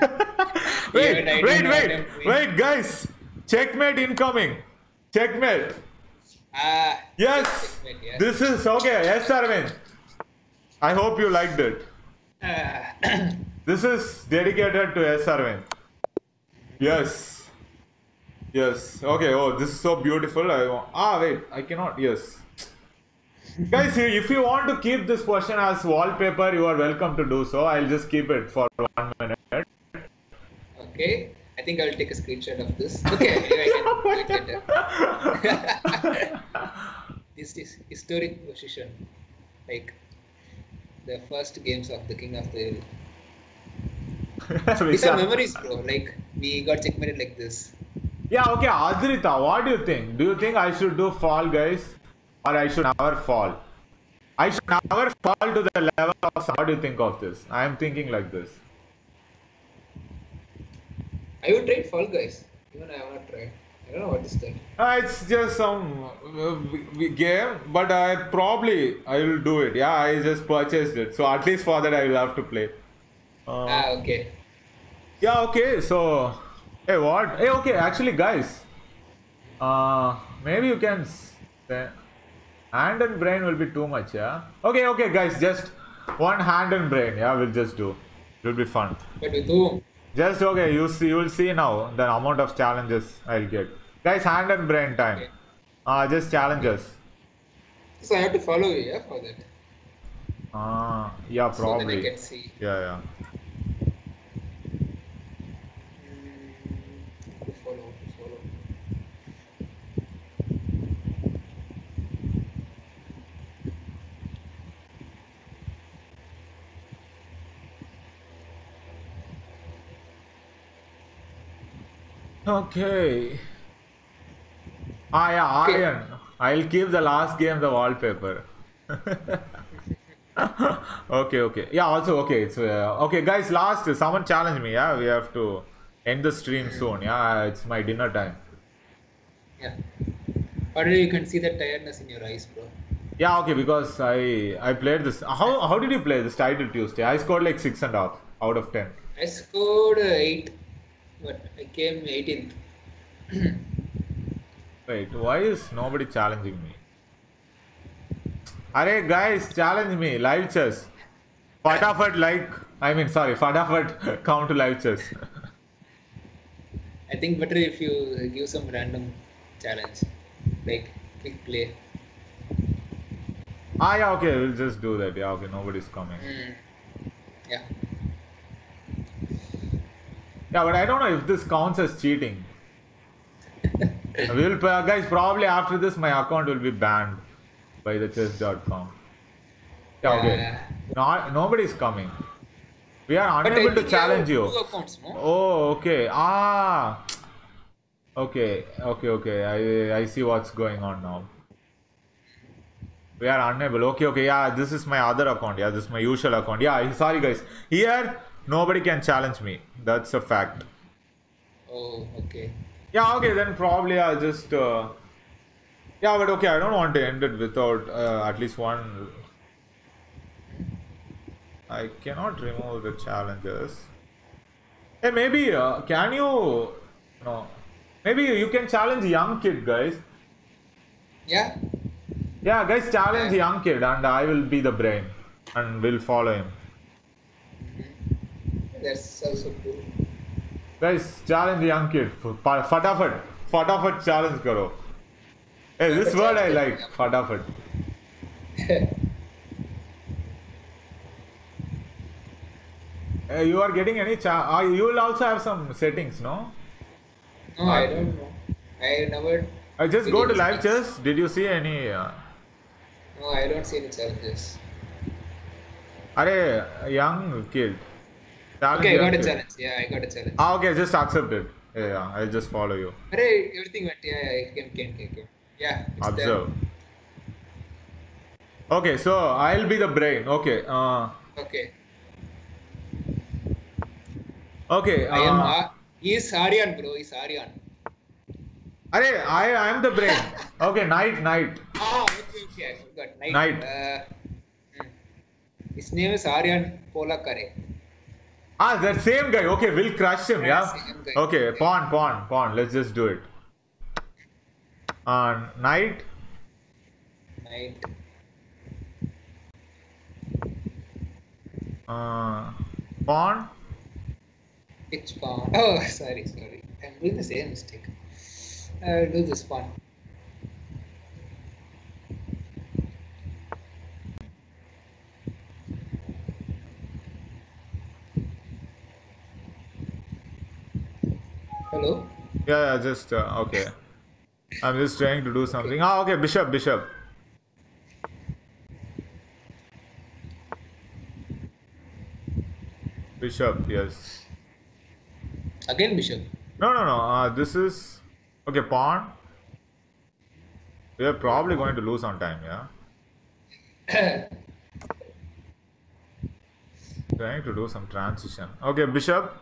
Wait, guys. Checkmate incoming. Checkmate. Yes. Checkmate, yeah. This is okay. Yes, Arvind. I hope you liked it. This is dedicated to S. Arvind. Yes. Okay. Oh, this is so beautiful. Wait. I cannot. Yes. Guys, if you want to keep this question as wallpaper, you are welcome to do so. I'll just keep it for 1 minute. Okay. I think I'll take a screenshot of this. Okay, I can do it later. This is historic position. Like the first games of the King of the Hill. These are memories, bro. Like we got checkmated like this. Yeah, okay, Adrita, what do you think? Do you think I should do Fall Guys or I should never fall? I should never fall to the level of. What do you think of this? I am thinking like this. I would try Fall Guys. Even I have not tried. I don't know what is that. It's just some game, but I will do it. Yeah, I just purchased it, so at least for that I will have to play. Okay. Yeah, okay. So, hey, what? Hey, okay. Actually, guys, maybe you can say hand and brain will be too much. Yeah. Okay, okay, guys. Just one hand and brain. Yeah, we'll just do. It will be fun. But with whom? Just okay. You will see now the amount of challenges I'll get. Guys, hand and brain time. Okay. Just challenges. So I have to follow you, yeah, for that. Yeah, probably. So then I can see. Yeah. To follow. Okay. Yeah, Aryan. I'll keep the last game the wallpaper. Okay. Yeah, also okay. It's okay, guys. Last, someone challenge me. Yeah, we have to end the stream soon. Yeah, it's my dinner time. Yeah. Already you can see the tiredness in your eyes, bro. Yeah, okay. Because I played this. How did you play this Title Tuesday? I scored like 6.5 out of 10. I scored 8, but I came 18th. Wait, why is nobody challenging me? Arey guys, challenge me, live chess. Fatafat come to live chess. I think better if you give some random challenge, like quick play. Yeah, okay, we'll just do that. Yeah, okay, nobody's coming. Yeah. Yeah, but I don't know if this counts as cheating. Guys, probably after this my account will be banned by the chess.com. Yeah, okay. Nobody's coming. We are unable to challenge you. Accounts, no? Oh, okay. Okay. I see what's going on now. We are unable. Okay. Yeah, this is my other account. Yeah, this is my usual account. Yeah, sorry guys. Here, nobody can challenge me. That's a fact. Oh, okay. Yeah, okay, then probably I'll just... yeah, but okay, I don't want to end it without at least one... I cannot remove the challenges. Hey, maybe, can you... No. Maybe you can challenge young kid, guys. Yeah? Yeah, guys, challenge young kid and I will be the brain. And we'll follow him. That's also cool. Guys, challenge the young kid. Fatafat challenge karo. Hey, this word I like. Fatafat. You are getting any you will also have some settings, no? No, I don't know. I never... I just go to live chess. Did you see any... No, I don't see any challenges. Arey, young kid. Okay, I got a challenge. Yeah, I got a challenge. Okay, just accept it. Yeah, I'll just follow you. Arey, everything went. Yeah, I came. Yeah, it's observe. There. Okay, so I'll be the brain. Okay. Okay. Okay. I am. He's Aryan, bro. He's Aryan. Arey, I am the brain. Okay, night. Okay. I forgot. Night. His name is Aryan Polakare. That same guy. Okay, we'll crush him, yeah? Okay, pawn. Let's just do it. Knight. Pawn. Which pawn? Oh, sorry. I'm doing the same mistake. I'll do this pawn. follow. Yeah, just okay. I'm just trying to do something. Ah, okay, bishop, bishop. Bishop, yes. Again bishop. No, no, no. This is okay. Pawn. We are probably going to lose on time. Yeah. Trying to do some transition. Okay, bishop.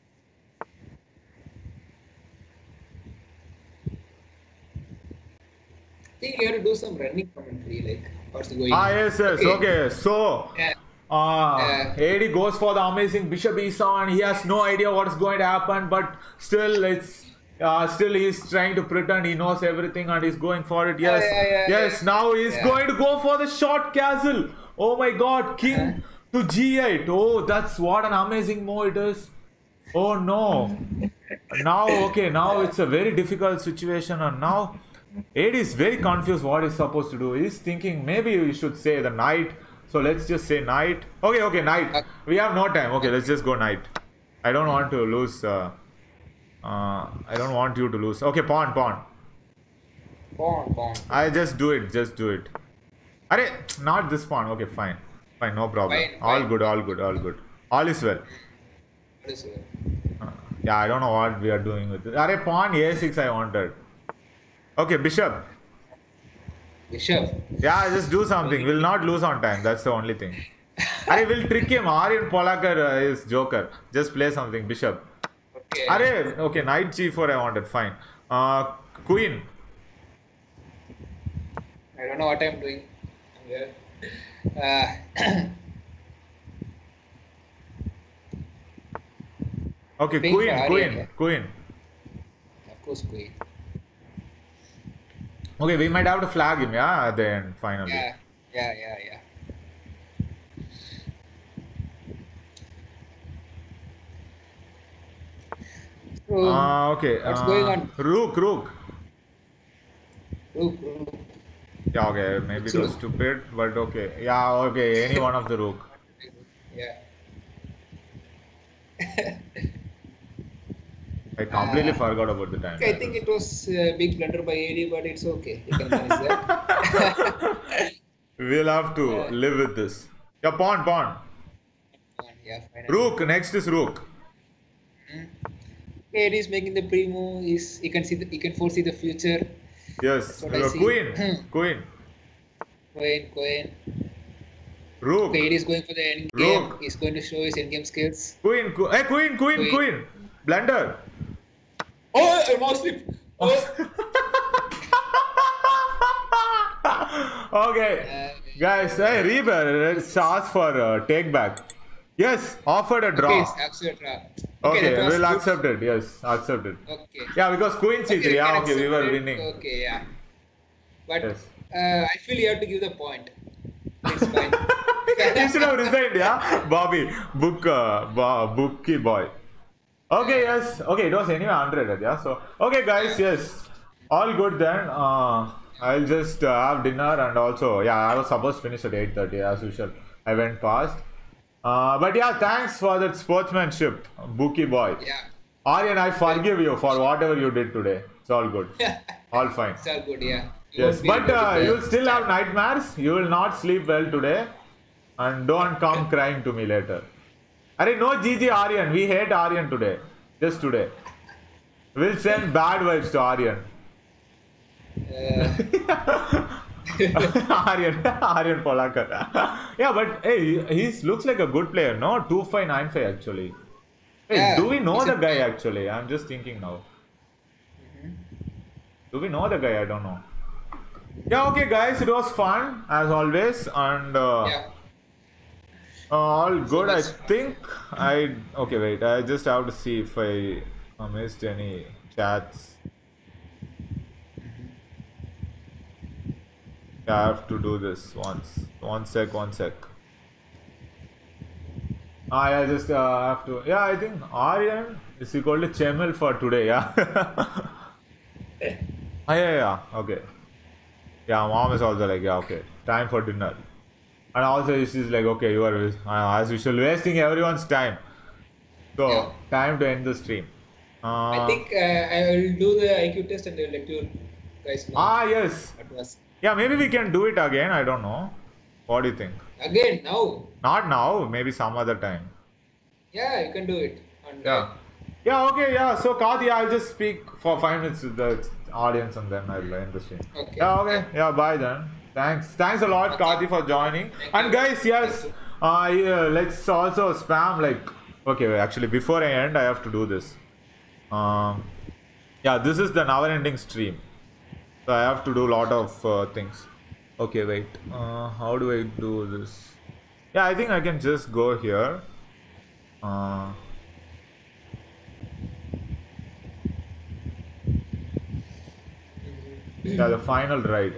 I think you have to do some running commentary, like what's going Ah, on. yes, yes. Okay, so Yeah. AD goes for the amazing bishop e7. He has no idea what's going to happen, but still, still he's trying to pretend he knows everything and he's going for it. Yes, yes. Now he's going to go for the short castle. Oh my God, king to g8. Oh, that's what an amazing move it is. Oh no. Now, okay, now it's a very difficult situation, and now AD is very confused what he's supposed to do. He's thinking maybe we should say the knight. So let's just say knight. Okay, okay, knight. We have no time. Okay, let's just go knight. I don't want to lose. I don't want you to lose. Okay, pawn, pawn. Pawn. I just do it. Just do it. Arey, not this pawn. Okay, fine. Fine, no problem. Fine, all fine. good, all good, all good. All is well. What is it? Yeah, I don't know what we are doing with it. Arey, pawn a6 I wanted. Okay, bishop. Bishop. Yeah, just do something. We'll not lose on time. That's the only thing. I will trick him. Aryan Polakar is joker. Just play something. Bishop. Okay. Arey, okay, knight g4 I wanted. Fine. Queen. I don't know what I'm doing. Uh, Okay, Pink queen, for queen, Aryan. queen. of course, queen. Okay, we might have to flag him, yeah, at the end, finally. Yeah. So, Okay. what's going on? Rook. Rook. Yeah, okay, maybe it was stupid, but okay. Yeah, okay, any one of the rook. Yeah. I completely forgot about the time. I think it was a big blunder by AD, but it's okay. You can manage that. We'll have to live with this. Yeah, pawn. Yeah, finally. Rook, next is rook. AD is making the pre-move. He can foresee the future. Yes, That's what I see. queen. Queen. Rook. Okay, AD is going for the end game. He's going to show his endgame skills. Queen. Blunder. Oh, a mouse flip. Oh. Okay, guys, hey, Reaper, let's ask for take back. Yes, offered a draw. Okay, accept draw. Okay, that was we'll good. accept it. Yes, accept it. Okay. Yeah, because Queen C3. we Yeah, can okay, we accept were it. winning. Okay, yeah. But Yes. I feel you have to give the point. It's fine. You should have resigned, yeah, Bobby, bookie boy. Okay, yes. Okay, it was anyway 100, yeah. So, okay, guys, yes, all good then. I'll just have dinner, and also, yeah, I was supposed to finish at 8:30 as usual. I went past. But yeah, thanks for that sportsmanship, bookie boy. Yeah. Aryan, I forgive you for whatever you did today. It's all good. All fine. It's all good, yeah. You Yes, won't be but able to you'll still have nightmares. You will not sleep well today. And don't come crying to me later. Arey, no GG Aryan. We hate Aryan today. Just today. We'll send bad vibes to Aryan. Aryan Polakar. Yeah, but hey, he looks like a good player, no? 2595 actually. Hey, Yeah, do we know he's the a guy player. actually? I'm just thinking now. Do we know the guy? I don't know. Yeah, okay, guys, it was fun as always, and Yeah. all good. I much. think okay, wait. I just have to see if I missed any chats. Yeah, I have to do this once. One sec. Yeah, just have to. Yeah, I think Aryan is equal to Chemil for today. Yeah. Yeah. Okay. Yeah, mom is also like, yeah, okay, time for dinner. And also she's like, okay, you are as usual wasting everyone's time. So Yeah. time to end the stream. I think I will do the IQ test and I will let you guys know Yes. what was. Yeah, maybe we can do it again. I don't know. What do you think? Again, now. Not now. Maybe some other time. Yeah, you can do it. And Yeah. Yeah, okay, yeah. So, Kadi, I'll just speak for 5 minutes with the audience and then I'll end the stream. okay. Yeah, okay. Yeah, bye then. Thanks. Thanks a lot, Okay. Kadi, for joining. Thank And you. guys, yes, yeah, let's also spam like. Okay, wait, actually, before I end, I have to do this. Yeah, this is the never-ending stream. So I have to do a lot of things. Okay, wait. How do I do this? Yeah, I think I can just go here. Yeah, the final ride.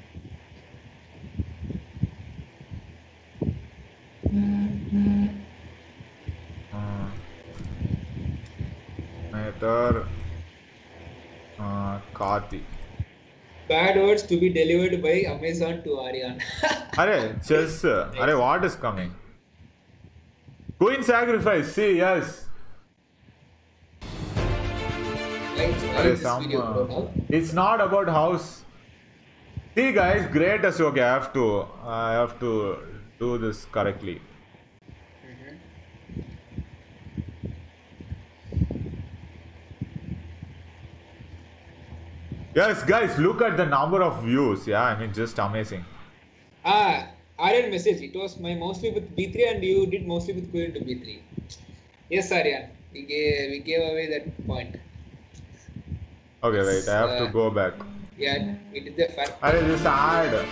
Matter Kati. Bad words to be delivered by Amazon to Aryan. Are, what is coming? Queen sacrifice, see, yes. It's not about house. See guys, great as okay, I have to do this correctly. Yes, guys, look at the number of views. Yeah, I mean, just amazing. Aryan message. It was my mostly with B3 and you did mostly with Queen to B3. Yes, Aryan. We gave away that point. Okay, wait. I have to go back. Yeah, we did the fact. I just add.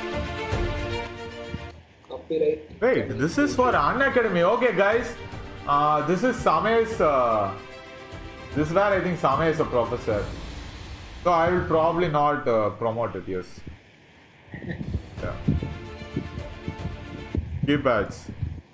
Copyright. Wait, this is for Unacademy. Okay, guys. This is Same's. This is where I think Same is a professor. So I will probably not promote it, yes. Yeah. Keep ads.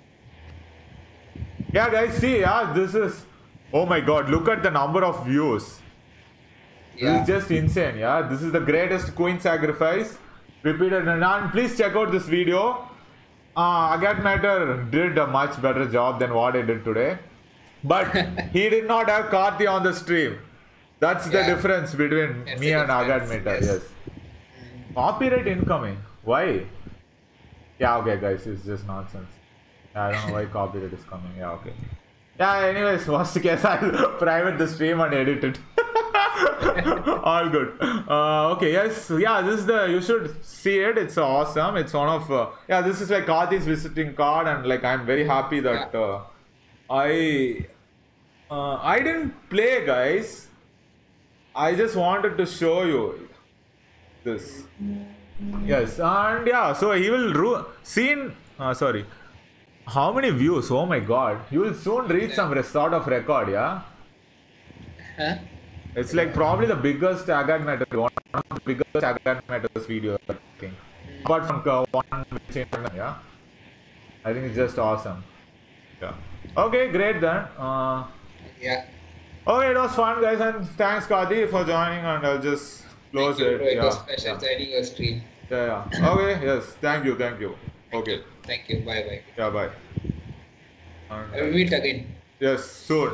Yeah, guys, see, yeah, this is. Oh my god, look at the number of views. Yeah. This is just insane, yeah. This is the greatest Queen sacrifice. Repeated and please check out this video. Agat Matter did a much better job than what I did today. But he did not have Karthi on the stream. That's the difference between me and Agat Matter, yes. Copyright incoming. Why? Yeah, okay, guys, it's just nonsense. I don't know why copyright is coming. Yeah, okay. Yeah, anyways, worst case, I'll private the stream and edit it. All good. Okay, yes, yeah, this is the, you should see it. It's awesome. It's one of, yeah, this is like Karthi's visiting card, and like I'm very happy that I didn't play, guys. I just wanted to show you this. Yes, and yeah, so he will sorry. How many views? Oh my god. You will soon reach some sort of record, yeah? Huh? It's like probably the biggest Agat Matter, one of the biggest Agat Matters video, I think. Apart from one which yeah? I think it's just awesome. Yeah. Okay, great then. Yeah. Okay, it was fun, guys, and thanks, Kadi, for joining, and I'll just close it. It was pleasure joining your stream. Yeah. Okay, yes, thank you. Okay. Thank you. Bye. Yeah, bye. I will meet again. Yes, soon.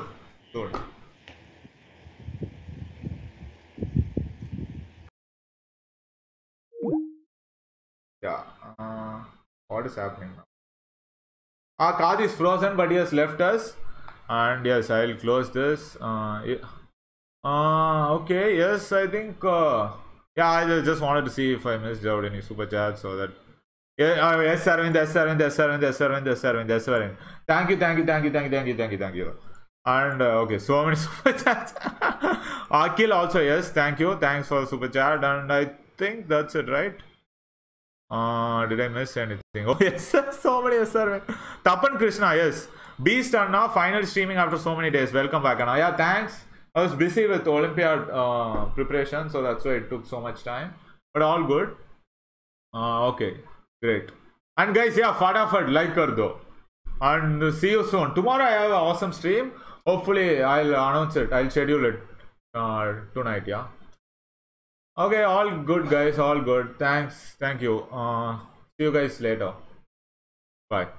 Yeah. What is happening now? Kadi is frozen, but he has left us. And yes, I'll close this. Okay, yes, I think. Yeah, I just wanted to see if I missed out any super chat, so that. Yeah, yes, Arvind. Thank you. And okay, so many super chats. Akil also, yes, thank you. Thanks for the super chat, and I think that's it, right? Did I miss anything? Oh yes, so many yes, sir. Tapan Krishna, yes. Beast Anna, final streaming after so many days. Welcome back, Anna. Yeah, thanks. I was busy with Olympiad preparation, so that's why it took so much time. But all good. Okay, great. And guys, yeah, fatafat like kar do. And see you soon. Tomorrow I have an awesome stream. Hopefully I'll announce it. I'll schedule it tonight. Yeah. Okay, all good, guys. All good. Thanks. Thank you. See you guys later. Bye.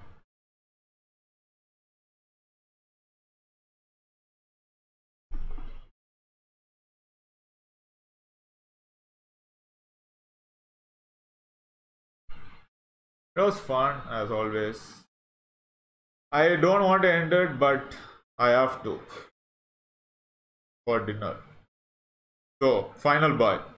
It was fun as always. I don't want to end it, but I have to for dinner. So, final bye.